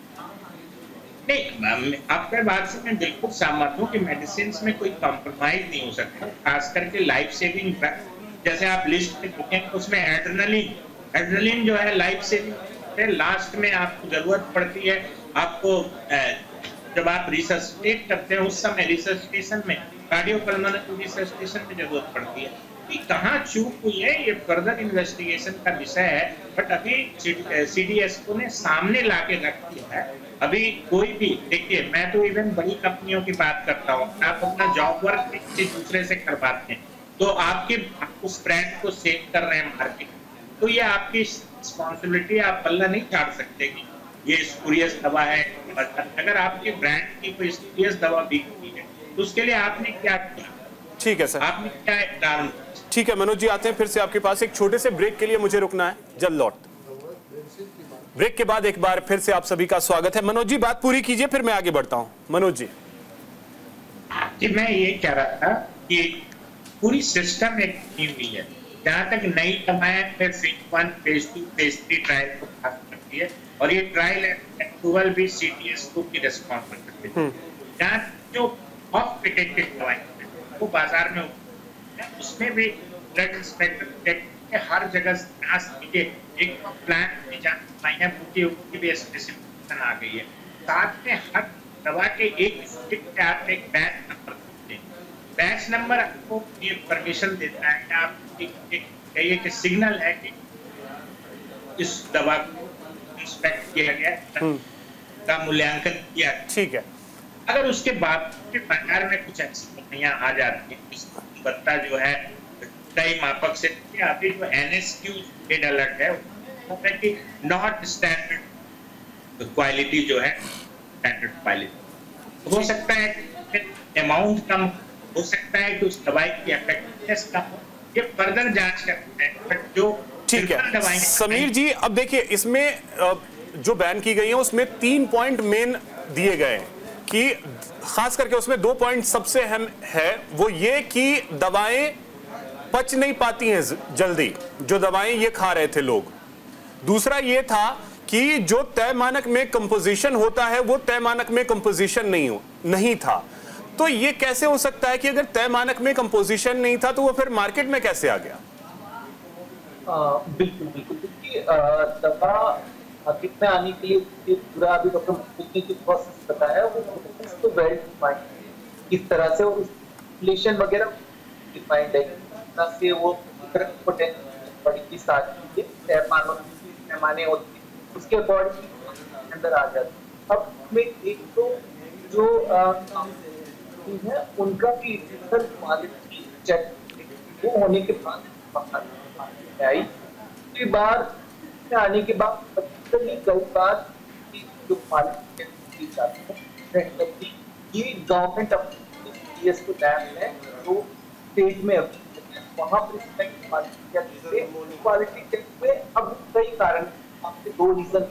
[SPEAKER 4] नहीं, आपके बात से मैं बिल्कुल सहमत हूँ कि मेडिसिन में कोई कॉम्प्रोमाइज नहीं हो सकता, खास करके लाइफ सेविंग ड्रग। जैसे आप लिस्ट में देखें उसमें एड्रेनलिन एड्रेनलिन जो है लाइफ सेविंग है। लास्ट में आपको जरूरत पड़ती है, आपको जब आप रिसर्चिटेट करते हैं उस समय रिसर्चिटेशन में कार्डियोपल्मोनरी रिसर्चिटेशन में जरूरत पड़ती है। कि कहाँ चूक हुई है ये फर्दर इन्वेस्टिगेशन का विषय है, बट अभी सीडीएसओ ने सामने लाके रख दिया है। अभी कोई भी देखिए, मैं तो इवन बड़ी कंपनियों की बात करता हूँ, आप अपना जॉब वर्क किसी दूसरे से करवाते हैं तो आपके आप उस ब्रांड को सेव कर रहे हैं मार्केट, तो ये आपकी रिस्पॉन्सिबिलिटी, आप पल्ला नहीं झाड़ सकते कि ये स्पूरियस दवा है। अगर आपके ब्रांड की कोई स्पूरियस दवा बिकती है तो उसके लिए आपने क्या किया?
[SPEAKER 1] ठीक है सर,
[SPEAKER 4] आपने क्या कारण?
[SPEAKER 1] ठीक है मनोज जी, आते हैं फिर से आपके पास। एक छोटे से ब्रेक के लिए मुझे रुकना है, जल्द लौट। ब्रेक के बाद एक बार फिर से आप सभी का स्वागत है। मनोज जी बात पूरी कीजिए, फिर मैं आगे बढ़ता हूं। मनोज जी
[SPEAKER 4] जी, मैं ये कह रहा था कि पूरी सिस्टम एक टीम हुई है, जहां तक नई दवाएं फिर phase one, phase two, phase three trial को पास करती है, और ये ट्रायल अप्रूवल भी सीटीएसओ की रिस्पॉन्सिबिलिटी है। जहां जो ऑफ पेटेंटेड दवाएं वो बाजार में उसमें भी ब्लड इंस्पेक्टर के हर जगह जांच कीजिए। एक प्लान में जांच दवाइयां पूरी उसकी भी स्पेसिफिकेशन आ गई है। साथ में हर दवा के एक स्टिक पे आप एक बैच नंबर देते हैं। बैच नंबर आपको ये परमिशन देता है कि आप एक एक कहिए कि सिग्नल है कि इस दवा को इंस्पेक्ट किया गया, का मूल्यांकन किया।
[SPEAKER 1] ठीक है,
[SPEAKER 4] अगर उसके बाद बाजार में कुछ ऐसी दवाइयां आ जाती है, बत्ता जो है कई मापक से, अभी जो एनएसक्यू रेड अलर्ट है वो है कि नॉट स्टैंडर्ड क्वालिटी जो है, स्टैंडर्ड क्वालिटी हो सकता है, अमाउंट कम हो सकता है कि उस दवाई की इफेक्टिवनेस कम हो, ये फर्दर जांच करते हैं। बट जो
[SPEAKER 1] ठीक है समीर जी, अब देखिए इसमें जो बैन की गई है उसमें तीन पॉइंट मेन दिए गए कि खास करके उसमें दो पॉइंट सबसे अहम है, वो ये कि दवाएं पच नहीं पाती हैं जल्दी, जो दवाएं ये खा रहे थे लोग। दूसरा ये था कि जो तय मानक में कंपोजिशन होता है वो तय मानक में कंपोजिशन नहीं हो नहीं था। तो ये कैसे हो सकता है कि अगर तय मानक में कंपोजिशन नहीं था तो वो फिर मार्केट में कैसे आ गया?
[SPEAKER 5] आ, बिल्कुल बिल्कुल क्योंकि दवा मार्केट में आने के लिए पूरा अभी डॉक्टर ने जो प्रोसेस बताया वो तो वेल डिफाइंड, किस तरह से इंफ्लेशन वगैरह डिफाइंड है, तरह से वो पोटेंशियल बड़ी की साथ पैमाने होते हैं, उसके अकॉर्डिंग अंदर आ जाते हैं। अब में एक तो जो है उनका भी क्वालिटी चेक वो होने के बाद आई कई बार आने के बाद कई बार जो क्वालिटी की जाती है ये गवर्नमेंट अपने को लैब है तो स्टेट में वहाँ पर क्वालिटी चेक में अब कई कारण आपके दो रीजन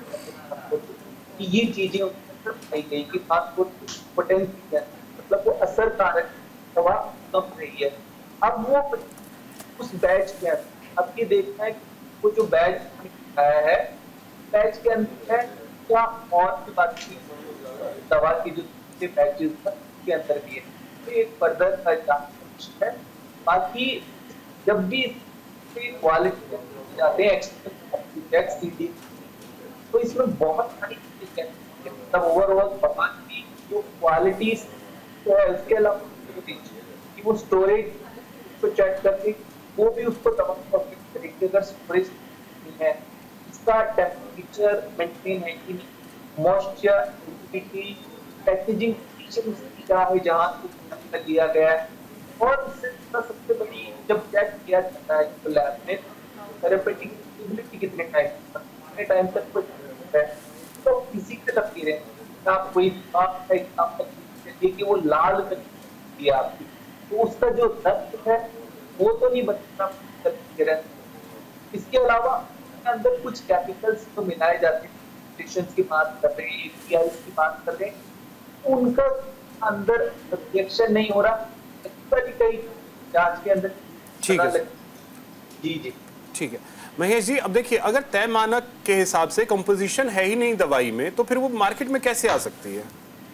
[SPEAKER 5] कि ये चीजें पाई गई कि खासतौर पोटेंशियल मतलब वो असर कारक दवा कम रही है। अब वो उस बैच के अंदर अब ये देखना है कि वो जो बैच आया है बैच के अंदर है क्या और की बात की दवा की जो बैचेस के अंदर भी है, तो एक फर्दर जांच है। बाकी जब भी क्वालिटी जाते हैं एक्सपीडी तो इसमें बहुत सारी चीजें मतलब ओवरऑल भगवान की जो क्वालिटी तो है, उसके अलावा कि वो स्टोरेज को चेक करके वो भी उसको तमाम तरीके का स्टोरेज है, इसका टेम्परेचर मेंटेन है कि मॉइस्चर ह्यूमिडिटी पैकेजिंग क्या है जहाँ लिया गया है। और इससे सबसे बड़ी जब चेक किया जाता है तो लैब में थेरेपेटिक स्टेबिलिटी कितने टाइम कितने टाइम तक है, तो किसी के तस्वीरें आप कोई आप देखिए कि वो लाल दिया आपकी तो उसका जो रक्त है वो तो नहीं बचना। इसके अलावा अंदर कुछ केमिकल्स तो मिलाए जाते हैं पीडियाट्रिशियंस की बात कर रहे हैं, एपीआई की बात कर रहे हैं, उनका अंदर रिएक्शन नहीं हो रहा, कई जांच के अंदर।
[SPEAKER 1] ठीक है
[SPEAKER 5] जी जी
[SPEAKER 1] ठीक है महेश जी, अब देखिए अगर तय मानक के हिसाब से कंपोजिशन है ही नहीं दवाई में, तो फिर वो मार्केट में कैसे आ सकती है?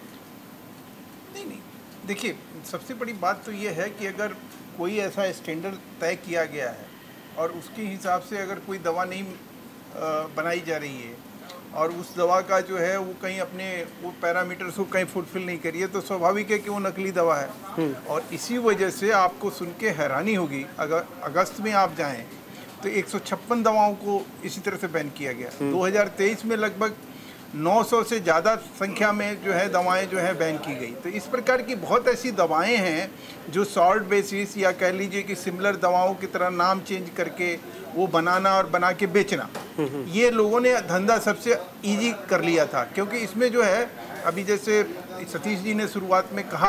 [SPEAKER 6] नहीं नहीं देखिए, सबसे बड़ी बात तो ये है कि अगर कोई ऐसा स्टैंडर्ड तय किया गया है और उसके हिसाब से अगर कोई दवा नहीं बनाई जा रही है और उस दवा का जो है वो कहीं अपने वो पैरामीटर्स को कहीं फुलफिल नहीं करी है, तो स्वाभाविक है कि वो नकली दवा है। और इसी वजह से आपको सुन के हैरानी होगी, अगर अगस्त में आप जाएं तो एक सौ छप्पन दवाओं को इसी तरह से बैन किया गया। दो हज़ार तेईस में लगभग नौ सौ से ज़्यादा संख्या में जो है दवाएं जो है बैन की गई। तो इस प्रकार की बहुत ऐसी दवाएं हैं जो सॉल्ट बेसिस या कह लीजिए कि सिमिलर दवाओं की तरह नाम चेंज करके वो बनाना और बना के बेचना, ये लोगों ने धंधा सबसे इजी कर लिया था। क्योंकि इसमें जो है अभी जैसे सतीश जी ने शुरुआत में कहा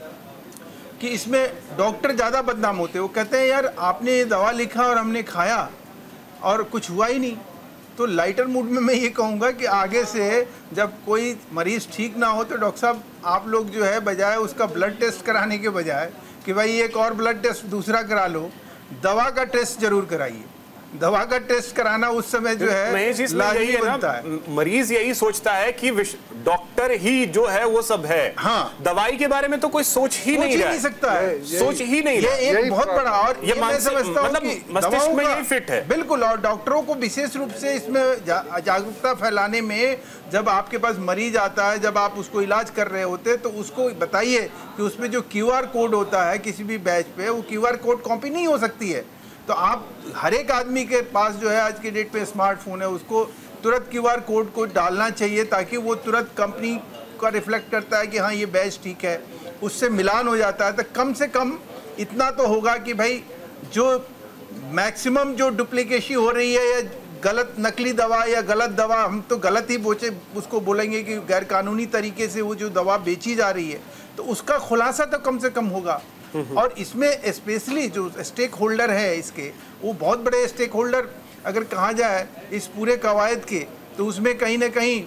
[SPEAKER 6] कि इसमें डॉक्टर ज़्यादा बदनाम होते। वो कहते हैं यार आपने ये दवा लिखा और हमने खाया और कुछ हुआ ही नहीं। तो लाइटर मूड में मैं ये कहूँगा कि आगे से जब कोई मरीज़ ठीक ना हो तो डॉक्टर साहब आप लोग जो है बजाय उसका ब्लड टेस्ट कराने के बजाय कि भाई एक और ब्लड टेस्ट दूसरा करा लो, दवा का टेस्ट जरूर कराइए। दवा का टेस्ट कराना उस समय जो है लाजमी बनता है।
[SPEAKER 1] मरीज यही सोचता है कि डॉक्टर ही जो है वो सब है।
[SPEAKER 6] हाँ,
[SPEAKER 1] दवाई के बारे में तो कोई सोच ही नहीं रहा,
[SPEAKER 6] नहीं सकता है,
[SPEAKER 1] सोच ही नहीं
[SPEAKER 6] ये एक बहुत बड़ा और ये मैं समझता हूं कि
[SPEAKER 1] मस्तिष्क में यही फिट है।
[SPEAKER 6] बिल्कुल, और डॉक्टरों को विशेष रूप से इसमें जागरूकता फैलाने में, जब आपके पास मरीज आता है, जब आप उसको इलाज कर रहे होते हैं तो उसको बताइए कि उसमें जो क्यू आर कोड होता है किसी भी बैच पे, वो क्यू आर कोड कॉपी नहीं हो सकती है। तो आप हर एक आदमी के पास जो है आज की डेट पे स्मार्टफोन है, उसको तुरंत क्यूआर कोड को डालना चाहिए ताकि वो तुरंत कंपनी का रिफ्लेक्ट करता है कि हाँ ये बैच ठीक है, उससे मिलान हो जाता है। तो कम से कम इतना तो होगा कि भाई जो मैक्सिमम जो डुप्लीकेसी हो रही है या गलत नकली दवा या गलत दवा, हम तो गलत ही बोचे उसको बोलेंगे कि गैरकानूनी तरीके से वो जो दवा बेची जा रही है, तो उसका खुलासा तो कम से कम होगा। और इसमें स्पेशली जो स्टेक होल्डर है इसके, वो बहुत बड़े स्टेक होल्डर अगर कहा जाए इस पूरे कवायद के, तो उसमें कहीं ना कहीं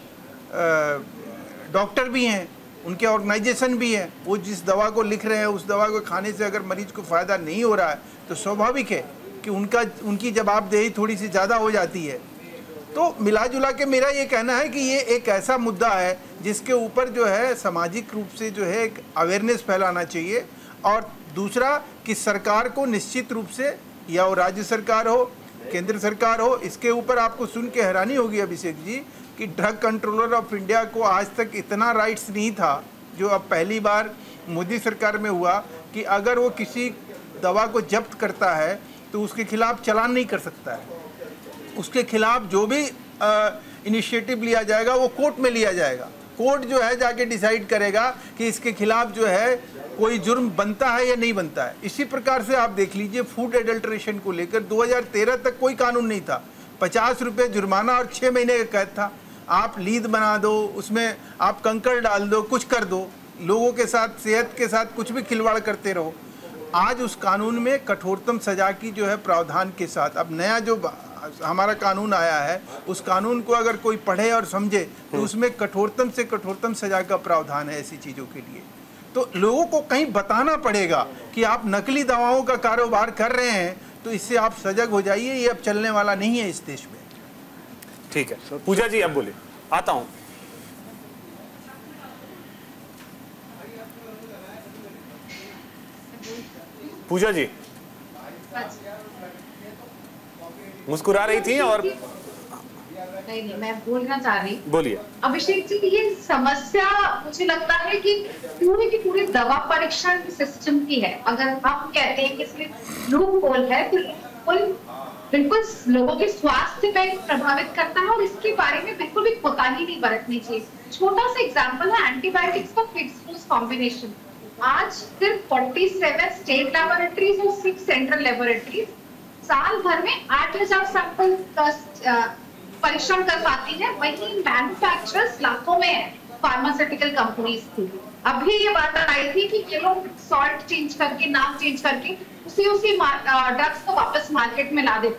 [SPEAKER 6] डॉक्टर भी हैं, उनके ऑर्गेनाइजेशन भी हैं। वो जिस दवा को लिख रहे हैं उस दवा को खाने से अगर मरीज को फ़ायदा नहीं हो रहा है तो स्वाभाविक है कि उनका उनकी जवाबदेही थोड़ी सी ज़्यादा हो जाती है। तो मिला जुला के मेरा ये कहना है कि ये एक ऐसा मुद्दा है जिसके ऊपर जो है सामाजिक रूप से जो है एक अवेयरनेस फैलाना चाहिए। और दूसरा कि सरकार को निश्चित रूप से, या वो राज्य सरकार हो केंद्र सरकार हो, इसके ऊपर आपको सुन के हैरानी होगी अभिषेक जी कि ड्रग कंट्रोलर ऑफ इंडिया को आज तक इतना राइट्स नहीं था जो अब पहली बार मोदी सरकार में हुआ कि अगर वो किसी दवा को जब्त करता है तो उसके खिलाफ चालान नहीं कर सकता है। उसके खिलाफ जो भी इनिशिएटिव लिया जाएगा वो कोर्ट में लिया जाएगा। कोर्ट जो है जाके डिसाइड करेगा कि इसके खिलाफ जो है कोई जुर्म बनता है या नहीं बनता है। इसी प्रकार से आप देख लीजिए फूड एडल्ट्रेशन को लेकर दो हज़ार तेरह तक कोई कानून नहीं था, पचास रुपये जुर्माना और छः महीने का कैद था। आप लीद बना दो, उसमें आप कंकड़ डाल दो, कुछ कर दो, लोगों के साथ सेहत के साथ कुछ भी खिलवाड़ करते रहो। आज उस कानून में कठोरतम सजा की जो है प्रावधान के साथ अब नया जो हमारा कानून आया है, उस कानून को अगर कोई पढ़े और समझे तो उसमें कठोरतम से कठोरतम सजा का प्रावधान है ऐसी चीज़ों के लिए। तो लोगों को कहीं बताना पड़ेगा कि आप नकली दवाओं का कारोबार कर रहे हैं तो इससे आप सजग हो जाइए, ये अब चलने वाला नहीं है इस देश में।
[SPEAKER 1] ठीक है पूजा जी, अब बोले, आता हूं। पूजा जी मुस्कुरा रही थी और
[SPEAKER 7] नहीं नहीं मैं बोलना चाह रही,
[SPEAKER 1] बोलिए
[SPEAKER 7] अभिषेक जी। ये समस्या मुझे लगता है कि पूरी की पूरी दवा परीक्षण सिस्टम की है। अगर हम कहते हैं कि इसमें लूप होल है तो बिल्कुल बिल्कुल लोगों के स्वास्थ्य पे प्रभावित करता है और इसके बारे में बिल्कुल भी कोताही नहीं बरतनी चाहिए। छोटा सा एग्जांपल है एंटीबायोटिक्स का फिक्स्ड डोज कॉम्बिनेशन। आज सिर्फ सैंतालीस स्टेट लेबोरेटरीज और सिक्स सेंट्रल लेबोरेटरीज साल भर में आठ हजार सैंपल का परीक्षण कर पाती है, वहीं मैन्युफैक्चरर्स लाखों में है, फार्मास्यूटिकल कंपनीज की। अभी ये बात आई थी कि ये लोग सॉल्ट चेंज करके, नाम चेंज करके उसी उसी ड्रग्स को वापस मार्केट में ला देते हैं।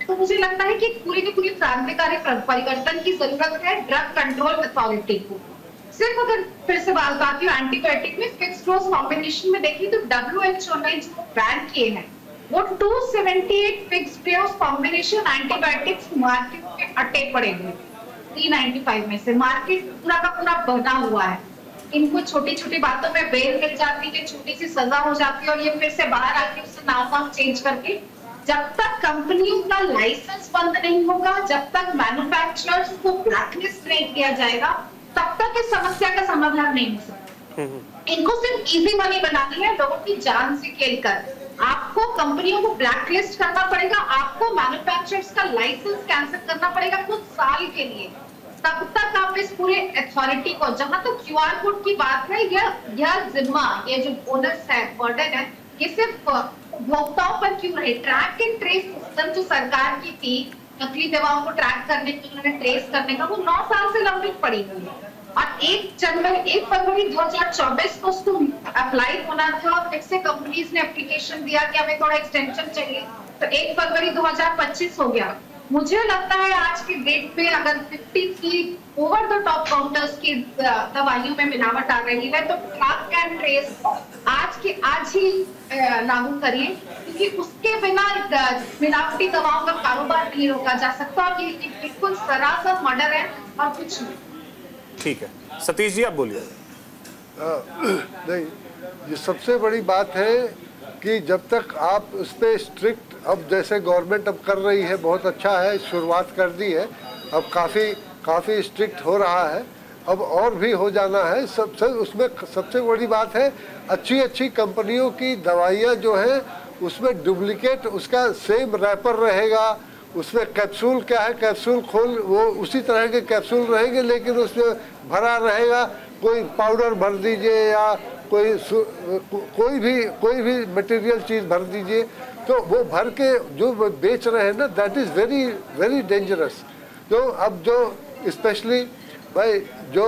[SPEAKER 7] तो मुझे लगता है कि पूरी की पूरी क्रांतिकारी परिवर्तन की जरूरत है ड्रग कंट्रोल अथॉरिटी को। सिर्फ अगर फिर से बात आती है एंटीबायोटिक में फिक्स्ड डोज कॉम्बिनेशन में देखिए तो डब्ल्यू एच ओ ने जो बैन किए हैं वो दो सौ अठहत्तर fixed dose combination antibiotics market में अटे पड़े हुए तीन सौ पचानवे में से मार्केट पूरा का पूरा बना हुआ है। इनको छोटी छोटी बातों में बेल मिल जाती है, छोटी सी सजा हो जाती है और ये फिर से बाहर आके उससे नाम वाम चेंज करके, जब तक कंपनियों का लाइसेंस बंद नहीं होगा, जब तक मैन्युफैक्चरर्स को ब्लैकलिस्ट नहीं किया जाएगा, तब तक इस समस्या का समाधान नहीं हो सकता। इनको सिर्फ इजी मनी बनानी है, लोगों की जान से खेलकर। आपको कंपनियों को ब्लैकलिस्ट करना पड़ेगा, आपको मैन्युफैक्चरर्स का लाइसेंस कैंसिल करना पड़ेगा कुछ साल के लिए, तब तक आप इस पूरे अथॉरिटी को, जहां तक तो क्यूआर कोड की बात है, यह यह जिम्मा, ये जो बोनस है, बर्डन है, ये सिर्फ उपभोक्ताओं पर क्यों रहे? ट्रैक एंड ट्रेस सिस्टम जो सरकार की थी नकली दवाओं को ट्रैक करने की, उन्होंने ट्रेस करने का, वो नौ साल से लंबित पड़ी हुई है और एक जनवरी एक फरवरी दो हजार चौबीस को उसको अप्लाई होना था। फिर से कंपनीज ने एप्लीकेशन दिया कि हमें थोड़ा एक्सटेंशन चाहिए, तो एक फरवरी दो हजार पच्चीस हो गया। मुझे लगता है आज के डेट पे अगर तिरेपन ओवर द टॉप काउंटर्स की दवाइयों में मिलावट आ रही है तो ट्रैक एंड ट्रेस आज के आज ही लागू करिए, क्योंकि उसके बिना मिलावटी दवाओं का कारोबार नहीं रोका जा सकता और ये बिल्कुल सरासर मर्डर है और कुछ नहीं।
[SPEAKER 1] ठीक है, सतीश जी आप बोलिए।
[SPEAKER 3] नहीं, ये सबसे बड़ी बात है कि जब तक आप उस पर स्ट्रिक्ट, अब जैसे गवर्नमेंट अब कर रही है, बहुत अच्छा है, शुरुआत कर दी है, अब काफ़ी काफ़ी स्ट्रिक्ट हो रहा है, अब और भी हो जाना है। सबसे उसमें सबसे बड़ी बात है अच्छी अच्छी कंपनियों की दवाइयाँ जो हैं उसमें डुप्लीकेट, उसका सेम रैपर रहेगा, उसमें कैप्सूल क्या है, कैप्सूल खोल वो उसी तरह के कैप्सूल रहेंगे लेकिन उसमें भरा रहेगा, कोई पाउडर भर दीजिए या कोई कोई भी कोई भी मटेरियल चीज़ भर दीजिए, तो वो भर के जो बेच रहे हैं ना, that is very very dangerous. तो अब जो स्पेशली भाई जो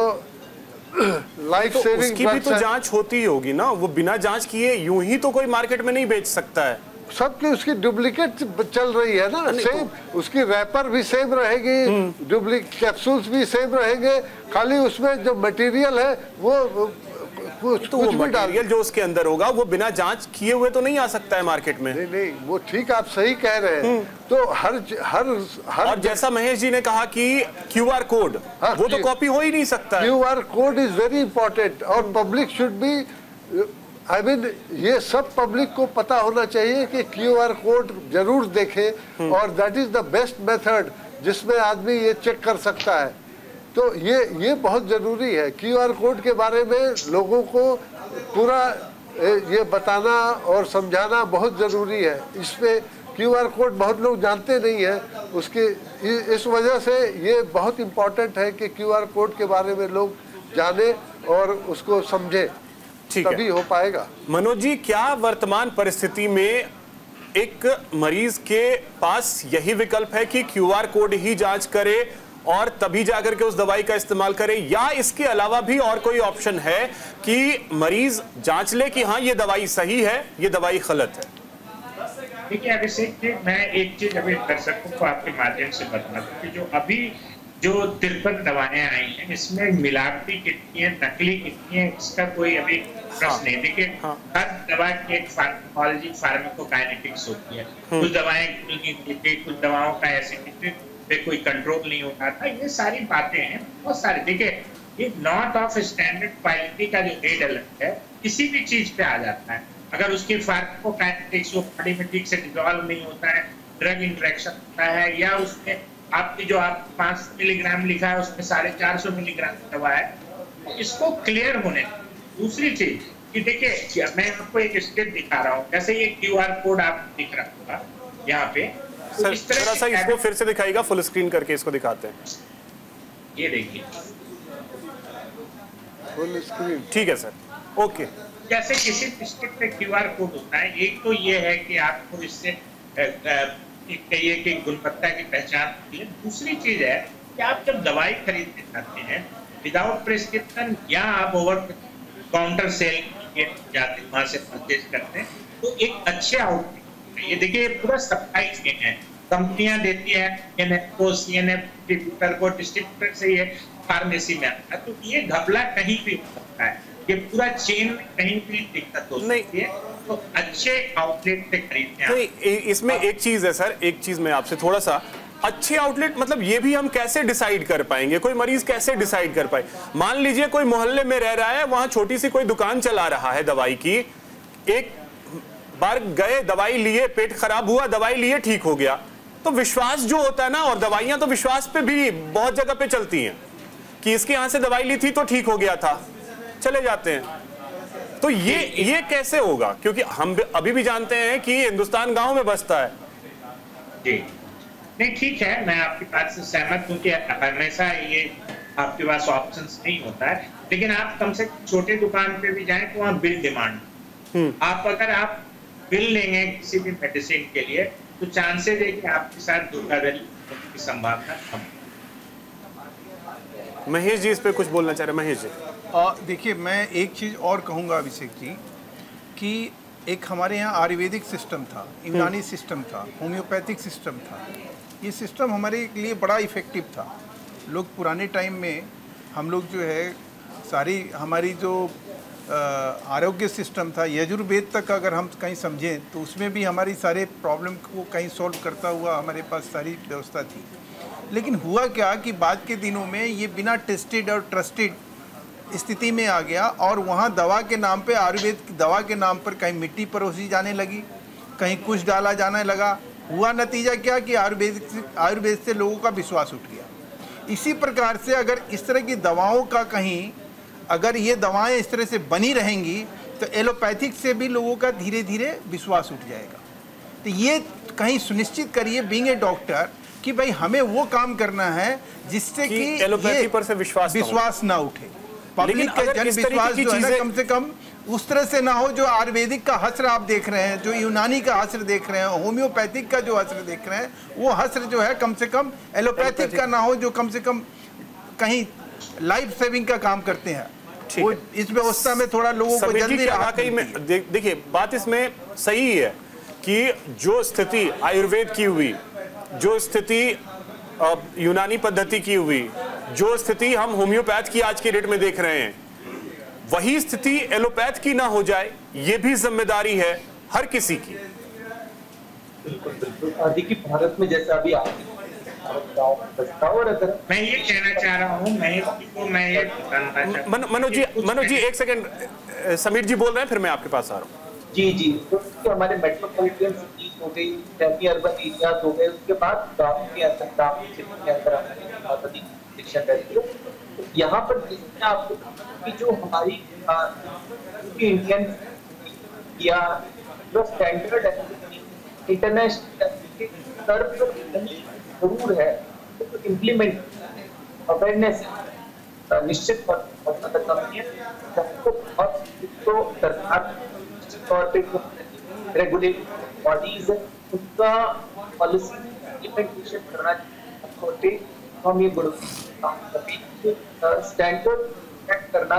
[SPEAKER 3] लाइफ सेविंग,
[SPEAKER 1] उसकी भी तो जांच होती होगी ना, वो बिना जांच किए यूं ही तो कोई मार्केट में नहीं बेच सकता है।
[SPEAKER 3] सबकी उसकी डुप्लीकेट चल रही है ना, सेम तो, उसकी रैपर भी सेम रहेगी, डुप्लीकेट कैप्सूल्स भी सेम रहेंगे, खाली उसमें जो मटेरियल है वो कुछ
[SPEAKER 1] तो कुछ वो मटेरियल जो उसके अंदर होगा वो बिना जांच किए हुए तो नहीं आ सकता है मार्केट में।
[SPEAKER 3] नहीं नहीं, वो ठीक आप सही कह रहे हैं। तो हर हर हर
[SPEAKER 1] और जैसा महेश जी ने कहा कि क्यूआर कोड, वो तो कॉपी हो ही नहीं सकता है।
[SPEAKER 3] QR code is very important और public should be, I mean ये सब पब्लिक को पता होना चाहिए कि क्यूआर कोड जरूर देखें और that is the best method जिसमें आदमी ये चेक कर सकता है। तो ये ये बहुत ज़रूरी है, क्यूआर कोड के बारे में लोगों को पूरा ये बताना और समझाना बहुत ज़रूरी है। इस पे क्यूआर कोड बहुत लोग जानते नहीं हैं, उसकी इस वजह से ये बहुत इम्पोर्टेंट है कि क्यूआर कोड के बारे में लोग जाने और उसको समझे, तभी हो पाएगा।
[SPEAKER 1] मनोज जी, क्या वर्तमान परिस्थिति में एक मरीज के पास यही विकल्प है कि क्यूआर कोड ही जांच करे और तभी जाकर के उस दवाई का इस्तेमाल करे, या इसके अलावा भी और कोई ऑप्शन है कि मरीज जांच ले कि हाँ ये दवाई सही है, ये दवाई गलत है?
[SPEAKER 4] देखिए अभिषेक जी, मैं एक चीज अभी दर्शकों को आपके माध्यम से बता दूं कि जो अभी जो तिरपन दवाएं आई हैं इसमें मिलावटी कितनी है, नकली कितनी है, इसका कोई अभी प्रश्न नहीं। देखिए हाँ। हर दवा की एक फार्माकोलॉजी, फार्माकोकाइनेटिक्स होती है। कुछ दवाएं कुछ दवाओं का एसिडिटी पे कोई कंट्रोल नहीं होता था, ये सारी बातें हैं बहुत सारी। देखिए ये नॉट ऑफ स्टैंडर्ड क्वालिटी का जो रेड अलर्ट है किसी भी चीज पे आ जाता है, अगर उसकी फार्माकोकाइनेटिक्स वो बॉडी में ठीक से डिसॉल्व नहीं होता है, ड्रग इंटरेक्शन होता है, या उसमें आपकी जो आप पांच मिलीग्राम लिखा है उसमें साढ़े चार सौ मिलीग्राम दवा है, इसको क्लियर होने। दूसरी चीज कि देखिए मैं आपको एक स्टेप दिखा रहा हूँ, जैसे ये क्यूआर कोड आप दिख रहा होगा यहाँ पे,
[SPEAKER 1] सर इस थोड़ा सा इसको फिर से दिखाइएगा, फुल स्क्रीन करके इसको दिखाते हैं।
[SPEAKER 4] ये देखिए
[SPEAKER 3] फुल स्क्रीन, ठीक
[SPEAKER 1] है सर, ओके।
[SPEAKER 4] जैसे किसी डिस्ट्रिक्ट पे क्यूआर कोड होता है, एक तो ये है कि आपको इससे कहिए कि गुणवत्ता की पहचान होती है। दूसरी चीज है कि आप जब दवाई खरीदने जाते हैं विदाउट प्रिस्क्रिप्शन या आप ओवर काउंटर सेल जाते हैं, वहां से परचेज करते हैं, तो एक अच्छे आउटपुट, ये देखिए पूरा सप्लाई चेन है, कंपनियां देती है, सीएनएफ को सीएनएफ डिस्ट्रीब्यूटर को, डिस्ट्रीब्यूटर से ये फार्मेसी में आता है। तो ये घपला कहीं भी हो सकता है, ये पूरा चेन में कहीं भी दिक्कत हो सकती है। तो अच्छे आउटलेट से खरीदते हैं।
[SPEAKER 1] नहीं, इसमें एक चीज है सर, एक चीज मैं आपसे थोड़ा सा, अच्छे आउटलेट मतलब ये भी हम कैसे डिसाइड कर पाएंगे, कोई मरीज कैसे डिसाइड कर पाए? मान लीजिए कोई मोहल्ले में रह रहा है, वहां छोटी सी कोई दुकान चला रहा है दवाई की, एक बार गए दवाई लिए, पेट खराब हुआ, दवाई लिए, ठीक हो गया, तो विश्वास जो होता है ना, और दवाइयां तो विश्वास पे भी बहुत जगह पे चलती हैं कि इसके यहां से दवाई ली थी तो ठीक हो गया था, चले जाते हैं। तो ये ये कैसे होगा? क्योंकि हम अभी भी जानते हैं कि हिंदुस्तान गांव में बसता है।
[SPEAKER 4] जी नहीं, ठीक है, मैं आपकी बात से सहमत हूँ कि हमेशा ये आपके पास ऑप्शंस नहीं होता है, लेकिन आप कम से कम छोटे दुकान पे भी जाएं तो वहाँ बिल डिमांड, आप अगर आप बिल लेंगे किसी भी मेडिसिन के लिए तो चांसेस है कि आपके साथ धोखाधड़ी की संभावना कम।
[SPEAKER 1] महेश जी इस पे कुछ बोलना चाह रहे हैं? महेश जी
[SPEAKER 6] देखिए, मैं एक चीज़ और कहूँगा अभिषेक जी, कि एक हमारे यहाँ आयुर्वेदिक सिस्टम था, यूनानी सिस्टम था, होम्योपैथिक सिस्टम था। ये सिस्टम हमारे लिए बड़ा इफ़ेक्टिव था। लोग पुराने टाइम में हम लोग जो है सारी हमारी जो आरोग्य सिस्टम था, यजुर्वेद तक अगर हम कहीं समझें तो उसमें भी हमारी सारे प्रॉब्लम को कहीं सॉल्व करता हुआ हमारे पास सारी व्यवस्था थी। लेकिन हुआ क्या कि बाद के दिनों में ये बिना टेस्टेड और ट्रस्टेड स्थिति में आ गया, और वहाँ दवा के नाम पे, आयुर्वेद की दवा के नाम पर कहीं मिट्टी परोसी जाने लगी, कहीं कुछ डाला जाने लगा। हुआ नतीजा क्या कि आयुर्वेद आयुर्वेद से लोगों का विश्वास उठ गया। इसी प्रकार से अगर इस तरह की दवाओं का कहीं, अगर ये दवाएं इस तरह से बनी रहेंगी तो एलोपैथिक से भी लोगों का धीरे धीरे विश्वास उठ जाएगा। तो ये कहीं सुनिश्चित करिए बीइंग ए डॉक्टर कि भाई हमें वो काम करना है जिससे कि
[SPEAKER 1] एलोपैथी पर से विश्वास
[SPEAKER 6] विश्वास ना उठे, पब्लिक का जन विश्वास जो है ना कम से कम उस तरह से ना हो। जो आयुर्वेदिक का हस्र आप देख रहे हैं, जो यूनानी का हस्र देख रहे हैं, होम्योपैथिक का जो हस्र देख रहे हैं, वो हस्र जो है कम से कम एलोपैथिक का ना हो, जो कम से कम कहीं लाइफ सेविंग का काम करते हैं। वो इस व्यवस्था में थोड़ा लोगों को जल्दी राहत मिलती है।
[SPEAKER 1] देखिए, बात इसमें सही है कि जो स्थिति आयुर्वेद की हुई, जो स्थिति यूनानी पद्धति की हुई, जो स्थिति हम होम्योपैथ की आज के डेट में देख रहे हैं, वही स्थिति एलोपैथ की ना हो जाए, ये भी जिम्मेदारी है हर किसी की।
[SPEAKER 5] बिल्कुल बिल्कुल। देखिए, भारत में जैसा अभी आप और अगर
[SPEAKER 4] मैं ये कहना चाह रहा हूँ, मैं तो मैं ये
[SPEAKER 1] मन, मनोज जी मनोज जी एक सेकंड, समीर जी बोल रहे हैं, फिर मैं आपके पास आ रहा हूँ।
[SPEAKER 5] जी जी तो हमारे मेट्रोपॉलिटन सिटीज हो गई, सेमी अर्बन एरियाज हो गए, उसके बाद गाँव के अंदर, गाँव के क्षेत्र के अंदर हमारी शिक्षा रहती है। तो यहाँ पर जिसमें आपको कि जो हमारी इंडियन या जो स्टैंडर्ड इंटरनेशनल स्तर पर जरूर है, तो इम्प्लीमेंट अवेयरनेस निश्चित कम है। तो सरकार तौर पे रेगुलेटरी बॉडीज है, उनका पॉलिसी इम्प्लीमेंटेशन करना चाहिए। हम ये स्टैंडर्ड सेट करना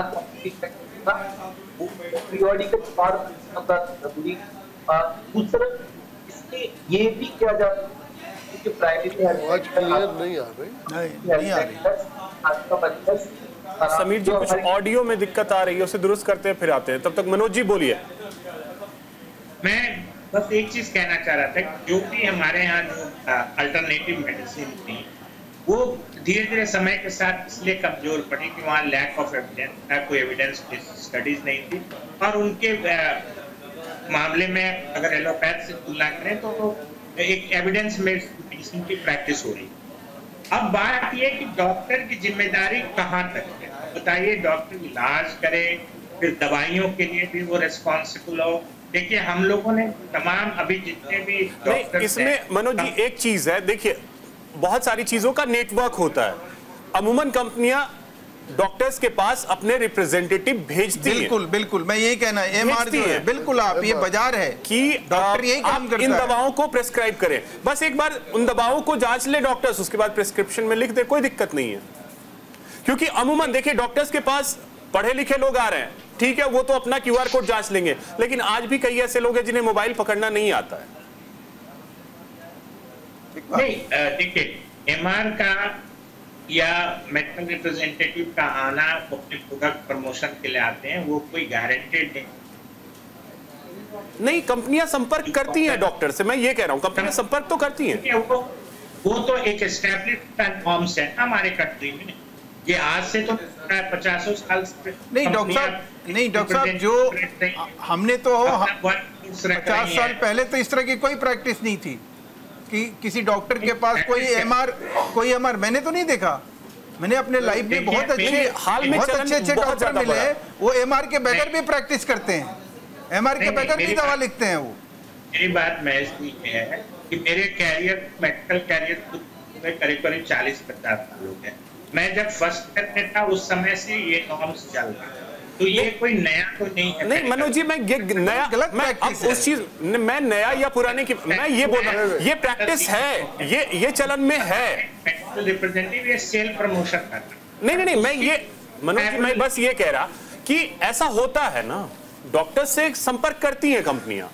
[SPEAKER 5] पीरियोडिकल तौर पर जरूरी। दूसरा, इसके ये भी किया जाता है कि प्राइमरी
[SPEAKER 3] आवाज क्लियर नहीं आ रही
[SPEAKER 6] नहीं आ रही।
[SPEAKER 1] समीर जी, कुछ ऑडियो में दिक्कत आ रही है, उसे दुरुस्त करते हैं फिर आते हैं। तब तक मनोज जी बोलिए।
[SPEAKER 4] मैं बस एक चीज कहना चाह रहा था, जो भी हमारे यहाँ जो अल्टरनेटिव मेडिसिन थी वो धीरे धीरे समय के साथ इसलिए कमजोर पड़ी कि वहाँ लैक ऑफ एविडेंस, कोई एविडेंस स्टडीज नहीं थी, और उनके मामले में अगर एलोपैथ से तुलना करें तो एक एविडेंस मेडिसिन की प्रैक्टिस हो रही। अब बात यह कि डॉक्टर की जिम्मेदारी कहाँ तक है? बताइए, डॉक्टर इलाज करे, फिर दवाइयों के लिए भी वो रिस्पॉन्सिबल हो। देखिए, हम लोगों ने तमाम अभी जितने भी डॉक्टर,
[SPEAKER 1] इसमें मनोज जी एक चीज है, देखिए बहुत सारी चीजों का नेटवर्क होता है। अमूमन कंपनियां डॉक्टर्स के पास अपने रिप्रेजेंटेटिव भेजती हैं।
[SPEAKER 6] बिल्कुल बिल्कुल, मैं यही कहना है, एमआर जो है, बिल्कुल आप ये बाजार है
[SPEAKER 1] कि
[SPEAKER 6] डॉक्टर यही काम करता है,
[SPEAKER 1] इन दवाओं को प्रेस्क्राइब करें। बस एक बार उन दवाओं को जांच ले डॉक्टर्स, उसके बाद प्रिस्क्रिप्शन में लिख दे, कोई दिक्कत नहीं है। क्योंकि अमूमन देखिए, डॉक्टर्स के पास पढ़े लिखे लोग आ रहे हैं, ठीक है, वो तो अपना क्यूआर कोड जांच लेंगे, लेकिन आज भी कई ऐसे लोग हैं जिन्हें मोबाइल पकड़ना नहीं आता है।
[SPEAKER 4] नहीं, देखिए एमआर का या मेडिकल रिप्रेजेंटेटिव का आना अपने प्रोडक्ट प्रमोशन के लिए आते हैं, वो कोई गारंटेड नहीं।
[SPEAKER 1] नहीं, कंपनियां संपर्क करती हैं डॉक्टर से, मैं ये कह रहा हूं कंपनियां संपर्क तो करती हैं।
[SPEAKER 4] वो, वो तो एक एस्टैब्लिश्ड फॉर्म्स है हमारे कंट्री में, ये आज से तो पचासों साल से
[SPEAKER 6] नहीं डॉक्टर साहब, नहीं डॉक्टर साहब, जो हमने तो पचास साल पहले तो इस तरह की कोई प्रैक्टिस नहीं थी कि किसी डॉक्टर के पास कोई एमआर कोई एमआर मैंने तो नहीं देखा। मैंने अपने लाइफ में बहुत अच्छे
[SPEAKER 1] हाल में
[SPEAKER 6] बहुत अच्छे अच्छे डॉक्टर मिले, वो एमआर के बगैर भी प्रैक्टिस करते हैं, एमआर के बगैर भी दवा लिखते हैं। वो
[SPEAKER 4] मेरी बात महज ये है कि मेरे कैरियर मेडिकल कैरियर में करीब करीब चालीस पचास साल हो गए। मैं जब फर्स्ट ईयर में था उस समय से ये नॉर्म्स चल रहा है, तो ये कोई नया तो नहीं है।
[SPEAKER 1] नहीं मनोज जी, मैं ये नया
[SPEAKER 6] गलत
[SPEAKER 1] मैं अब उस चीज मैं नया या पुराने की मैं ये बोल रहा हूँ, ये प्रैक्टिस है, ये ये चलन में है।
[SPEAKER 4] रिप्रेजेंटेटिव ये सेल प्रमोशन करना।
[SPEAKER 1] नहीं नहीं नहीं मैं ये मनोज जी, मैं बस ये कह रहा कि ऐसा होता है ना, डॉक्टर से संपर्क करती हैं कंपनियां,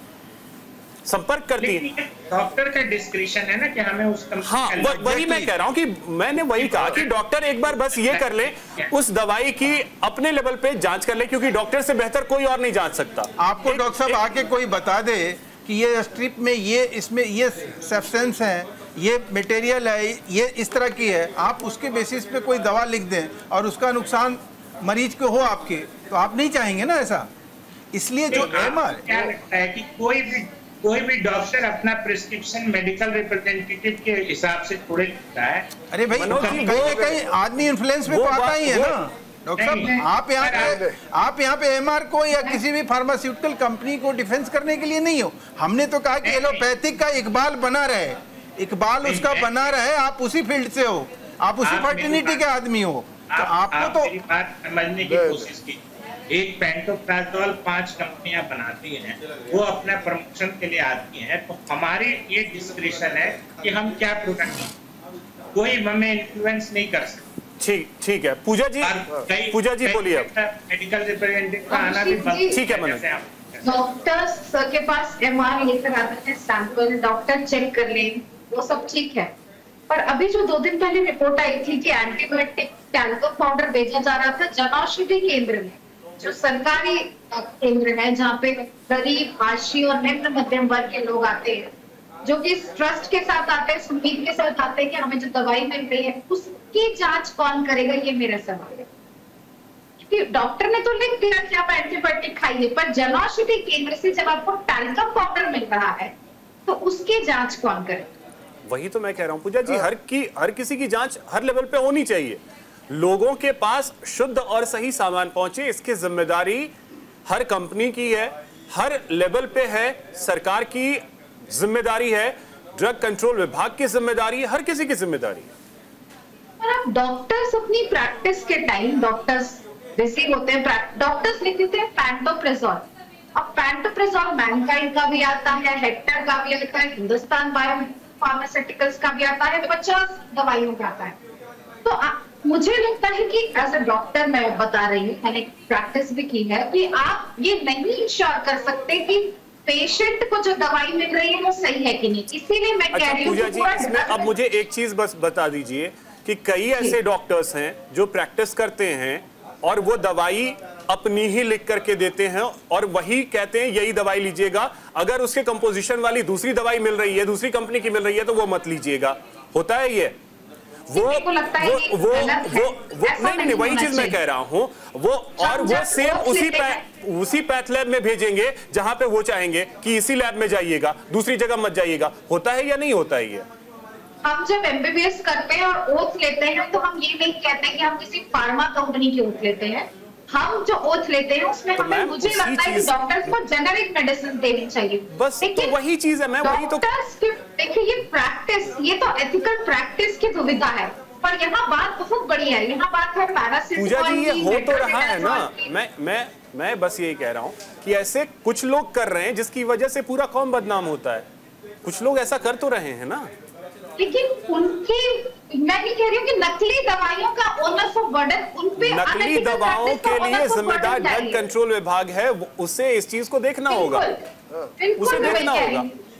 [SPEAKER 1] संपर्क करती है।
[SPEAKER 4] डॉक्टर का डिस्क्रिप्शन है ना कि हमें उस
[SPEAKER 1] हाँ, वही मैं कह रहा हूं कि मैंने वही कहा कि डॉक्टर एक बार बस ये कर ले, उस दवाई की अपने लेवल पे जांच कर ले, क्योंकि डॉक्टर से बेहतर कोई और नहीं जांच सकता।
[SPEAKER 6] आपको डॉक्टर साहब आके कोई बता दे कि ये स्ट्रिप में ये इसमें ये सब्सटेंस है, ये मटेरियल है, ये इस तरह की है, आप उसके बेसिस पे कोई दवा लिख दें और उसका नुकसान मरीज को हो आपके, तो आप नहीं चाहेंगे ना ऐसा। इसलिए जो एमआर
[SPEAKER 4] क्या लगता है कि कोई भी कोई भी डॉक्टर अपना प्रिस्क्रिप्शन मेडिकल रिप्रेजेंटेटिव के हिसाब से थोड़े लिखता है।
[SPEAKER 6] अरे भाई कहीं कहीं आदमी इन्फ्लुएंस में तो आता ही है ना डॉक्टर साहब। आप यहाँ पे आप यहाँ पे एमआर को या किसी भी फार्मास्यूटिकल कंपनी को डिफेंस करने के लिए नहीं हो। हमने तो कहा कि एलोपैथिक का इकबाल बना रहे, इकबाल उसका बना रहे, आप उसी फील्ड से हो, आप उसी फर्टिलिटी के आदमी हो, तो आपको तो
[SPEAKER 4] मेरी बात समझने की कोशिश की। एक पेंटोप्राजोल पांच कंपनियां बनाती हैं, वो अपना प्रमोशन के लिए आती हैं, तो हमारी ये डिस्क्रिप्शन है कि हम क्या प्रोडक्ट, कोई हमें इन्फ्लुएंस नहीं कर सकता।
[SPEAKER 1] ठीक ठीक है पूजा जी, पूजा जी बोलिए।
[SPEAKER 4] मेडिकल रिप्रेजेंटेटिव का आना भी
[SPEAKER 1] ठीक है मनोज।
[SPEAKER 7] डॉक्टर्स के पास एमआर लेकर आते हैं, सैंपल डॉक्टर चेक कर लें, वो सब ठीक है। पर अभी जो दो दिन पहले रिपोर्ट आई थी कि एंटीबायोटिक टैल्कम पाउडर भेजा जा रहा था जनौषधि केंद्र में, जो सरकारी केंद्र है जहाँ पे गरीब, हाशी और निम्न मध्यम वर्ग के लोग आते हैं, जो कि ट्रस्ट के साथ आते हैं, उम्मीद के साथ आते हैं कि हमें जो दवाई मिल रही है उसकी जांच कौन करेगा, ये मेरा सवाल है। क्योंकि डॉक्टर ने तो लिख दिया कि आप एंटीबायोटिक खाइए, पर जनौषधि केंद्र से जब आपको टैल्कम पाउडर मिल रहा है तो उसकी जांच कौन करेगा?
[SPEAKER 1] वही तो मैं कह रहा हूँ पूजा जी, हर की हर किसी की जांच हर लेवल पे होनी चाहिए, लोगों के पास शुद्ध और सही सामान पहुंचे, इसकी जिम्मेदारी हर कंपनी की है, हर लेवल पे है, सरकार की जिम्मेदारी है, ड्रग कंट्रोल विभाग की जिम्मेदारी है, हर किसी की जिम्मेदारी है।
[SPEAKER 7] और आप डॉक्टर्स अपनी प्रैक्टिस के टाइम डॉक्टर्स रिसीव होते हैं, डॉक्टर्स लिख देते हैं पैंटोप्रेजोल। अब पैंटोप्रेजोल मैनकाइंड का भी आता है, हेक्टर का भी आता है, हिंदुस्तान बायो फार्मास्यूटिकल्स का भी आता है, पचास दवाइयों का आता है। तो आ, मुझे लगता है कि एज अ डॉक्टर मैं बता रही हूँ, मैंने प्रैक्टिस भी की है, कि आप ये नहीं इंश्योर कर सकते कि पेशेंट को जो दवाई मिल रही है वो सही है कि नहीं। इसीलिए मैं
[SPEAKER 1] अच्छा,
[SPEAKER 7] कह रही हूँ
[SPEAKER 1] पूजा जी, इसमें अब मुझे एक चीज बस बता दीजिए कि कई ऐसे डॉक्टर्स हैं जो प्रैक्टिस करते हैं और वो दवाई अपनी ही लिख करके देते हैं और वही कहते हैं यही दवाई लीजिएगा, अगर उसके कंपोजिशन वाली दूसरी दवाई मिल रही है, दूसरी कंपनी की मिल रही है, तो वो मत लीजिएगा। होता है ये? वो वो वो वो वो नहीं नहीं वही चीज मैं कह रहा हूँ, वो और वो सेम उसी उसी पैथ लैब में भेजेंगे जहां पे वो चाहेंगे कि इसी लैब में जाइएगा, दूसरी जगह मत जाइएगा। होता है या नहीं होता है ये?
[SPEAKER 7] हम जब एमबीबीएस करते हैं और ओथ लेते हैं तो हम ये नहीं कहते कि हम किसी फार्मा कंपनी की ओथ लेते हैं। हम जो ओथ लेते हैं उसमें
[SPEAKER 1] तो
[SPEAKER 7] हमें मुझे लगता है कि डॉक्टर्स को जेनेरिक मेडिसिन देनी चाहिए।
[SPEAKER 1] बस तो वही चीज है, मैं वही तो
[SPEAKER 7] देखिए, ये प्रैक्टिस, ये तो एथिकल प्रैक्टिस की दुविधा है, पर यहाँ बात बहुत बड़ी है। यहाँ बात है पैरासिटामोल
[SPEAKER 1] पूजा जी, ये हो तो रहा है ना। मैं मैं मैं बस यही कह रहा हूँ कि ऐसे कुछ लोग कर रहे हैं जिसकी वजह से पूरा कौम बदनाम होता है। कुछ लोग ऐसा कर तो रहे हैं ना,
[SPEAKER 7] लेकिन उनकी, मैं नहीं कह रही हूँ कि नकली दवाइयों का ओनर्स ऑफ बर्डन उन पे,
[SPEAKER 1] नकली दवाओं के लिए जिम्मेदार ड्रग कंट्रोल विभाग है, उससे इस चीज को देखना होगा, उसे देखना होगा।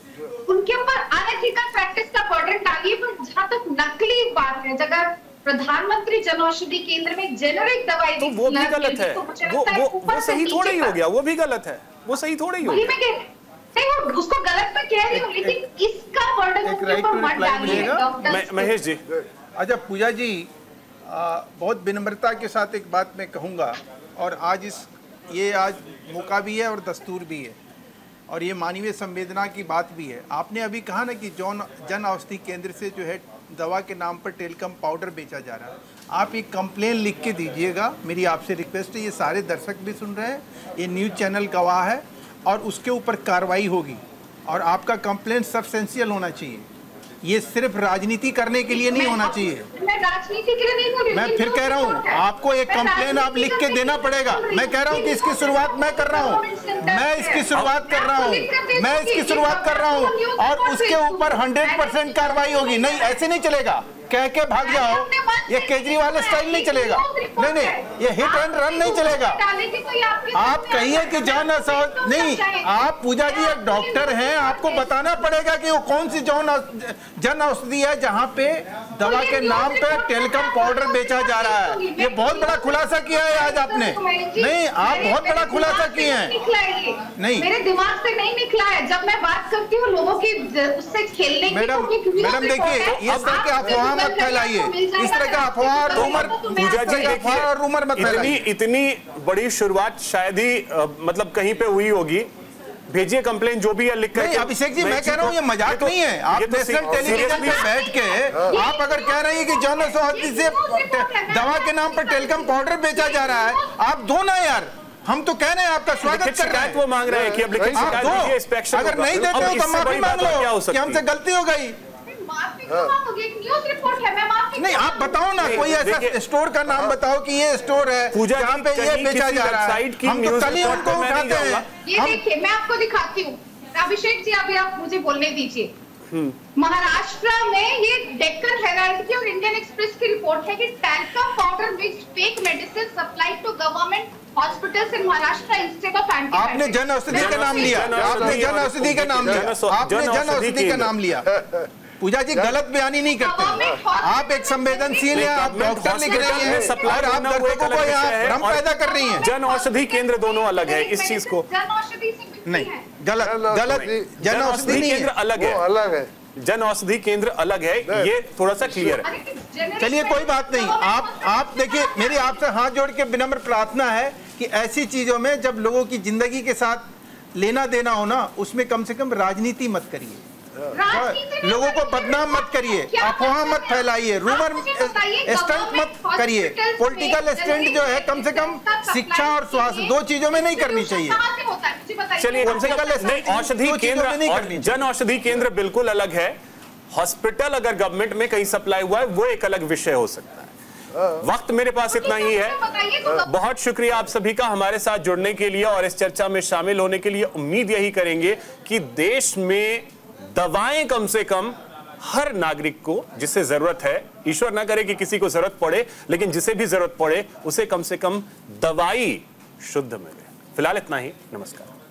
[SPEAKER 7] उनके ऊपर अनएथिकल प्रैक्टिस का बर्डन डालिए। पर जहां तक नकली बात है, अगर प्रधानमंत्री जन औषधि केंद्र में जेनेरिक दवाई
[SPEAKER 1] तो वो भी गलत है, वो वो वो सही थोड़ा ही हो गया, वो भी गलत है, वो सही थोड़ा ही हो गया।
[SPEAKER 7] नहीं, वो उसको गलत मैं कह रही हूँ, लेकिन इसका बर्डन उनके ऊपर मत डालिए।
[SPEAKER 1] महेश जी।
[SPEAKER 6] अच्छा पूजा जी, आ, बहुत विनम्रता के साथ एक बात मैं कहूँगा, और आज इस ये आज मौका भी है और दस्तूर भी है, और ये मानवीय संवेदना की बात भी है। आपने अभी कहा ना कि जौन जन औषधि केंद्र से जो है दवा के नाम पर टेलकम पाउडर बेचा जा रहा है, आप एक कंप्लेन लिख के दीजिएगा, मेरी आपसे रिक्वेस्ट है। ये सारे दर्शक भी सुन रहे हैं, ये न्यूज़ चैनल गवाह है, और उसके ऊपर कार्रवाई होगी, और आपका कंप्लेन सब्सटेंशियल होना चाहिए। ये सिर्फ राजनीति करने के लिए नहीं होना चाहिए।
[SPEAKER 7] मैं राजनीति के लिए नहीं बोल रही,
[SPEAKER 6] मैं फिर कह रहा हूँ, आपको एक कंप्लेन आप लिख के देना पड़ेगा। मैं कह रहा हूँ कि इसकी शुरुआत मैं कर रहा हूँ, मैं इसकी शुरुआत कर रहा हूँ, मैं इसकी शुरुआत कर रहा हूँ, और उसके ऊपर हंड्रेड परसेंट कार्रवाई होगी। नहीं, ऐसे नहीं चलेगा कह के भाग जाओ, ये केजरीवाल स्टाइल नहीं चलेगा। नहीं नहीं, ये हिट एंड रन नहीं चलेगा। आप कहिए कि जन औषधि नहीं, आप पूजा जी एक डॉक्टर हैं, आपको बताना पड़ेगा कि वो कौन सी जन जन औषधि है जहाँ पे दवा के नाम पे टेलकम पाउडर बेचा जा रहा है। ये बहुत बड़ा खुलासा किया है आज आपने। नहीं, आप बहुत बड़ा खुलासा किए हैं। नहीं,
[SPEAKER 7] मेरे दिमाग से नहीं निकला है। जब मैं बात करती हूँ लोगों की उससे खेलने की,
[SPEAKER 6] मैडम मैडम देखिए, इस तरह के अफवाह मत फैलाइए, इस तरह का अफवाह रूमर
[SPEAKER 1] पूजा जी देखिए,
[SPEAKER 6] और रूमर मत
[SPEAKER 1] इतनी इतनी बड़ी शुरुआत शायद ही आ, मतलब कहीं पे हुई होगी। भेजिए कंप्लेन जो भी है लिख कर।
[SPEAKER 6] अभिषेक जी, मैं कह रहा हूँ ये मजाक तो, नहीं है। आप नेशनल टेलीविजन पे बैठ के आप अगर कह रही है कि जन औषधि से दवा के नाम पर टेलकम पाउडर बेचा जा रहा है, आप दो ना यार, हम तो कह रहे हैं, आपका स्वागत कर रहे हैं।
[SPEAKER 1] वो मांग रहे हैं कि अब लिखित शिकायत दीजिए, इंस्पेक्शन
[SPEAKER 6] अगर नहीं देते हो तो माफी मांग लो कि हमसे गलती हो गई। नहीं, आप बताओ ना, कोई ऐसा स्टोर का नाम बताओ कि ये स्टोर है जहाँ पे ये बेचा जा रहा है। हम तो कल ही उनको उठाते हैं।
[SPEAKER 7] ये देखिए, मैं आपको दिखाती हूँ। अभिषेक जी, अभी आप मुझे बोलने दीजिए। महाराष्ट्र में ये डेक्कन हेराल्ड की और इंडियन एक्सप्रेस की रिपोर्ट है कि talcum powder mixed fake medicine supplied to government hospitals in Maharashtra instead of anti.
[SPEAKER 6] आपने जन औषधि का नाम लिया, आपने जन औषधि का नाम लिया, आपने जन औषधि का नाम लिया। पूजा जी, गलत बयानी नहीं करते। आप एक संवेदनशील हैं, आप डॉक्टर लिख रही हैं, और आप दर्शकों को यहाँ भ्रम पैदा कर रही हैं।
[SPEAKER 1] जन औषधि केंद्र दोनों अलग है इस चीज को।
[SPEAKER 6] नहीं, गलत गलत जन औषधि केंद्र
[SPEAKER 1] अलग है,
[SPEAKER 3] अलग है,
[SPEAKER 1] जन औषधि केंद्र अलग है, ये थोड़ा सा क्लियर है।
[SPEAKER 6] चलिए कोई बात नहीं। आप आप देखिए, मेरी आपसे हाथ जोड़ के विनम्र प्रार्थना है कि ऐसी चीजों में जब लोगों की जिंदगी के साथ लेना देना हो ना, उसमें कम से कम राजनीति मत करिए, लोगों को बदनाम मत करिए, अफवाह मत फैलाइए, रूमर स्टंट मत करिए। पॉलिटिकल स्टंट जो है कम से कम शिक्षा और स्वास्थ्य दो चीजों में नहीं करनी चाहिए।
[SPEAKER 1] चलिए, कम से कम औषधि केंद्र, जन औषधि केंद्र बिल्कुल अलग है। हॉस्पिटल अगर गवर्नमेंट में कहीं सप्लाई हुआ है वो एक अलग विषय हो सकता है। वक्त मेरे पास इतना ही है। बहुत शुक्रिया आप सभी का हमारे साथ जुड़ने के लिए और इस चर्चा में शामिल होने के लिए। उम्मीद यही करेंगे कि देश में दवाएं कम से कम हर नागरिक को जिसे जरूरत है, ईश्वर ना करे कि किसी को जरूरत पड़े, लेकिन जिसे भी जरूरत पड़े उसे कम से कम दवाई शुद्ध मिले। फिलहाल इतना ही, नमस्कार।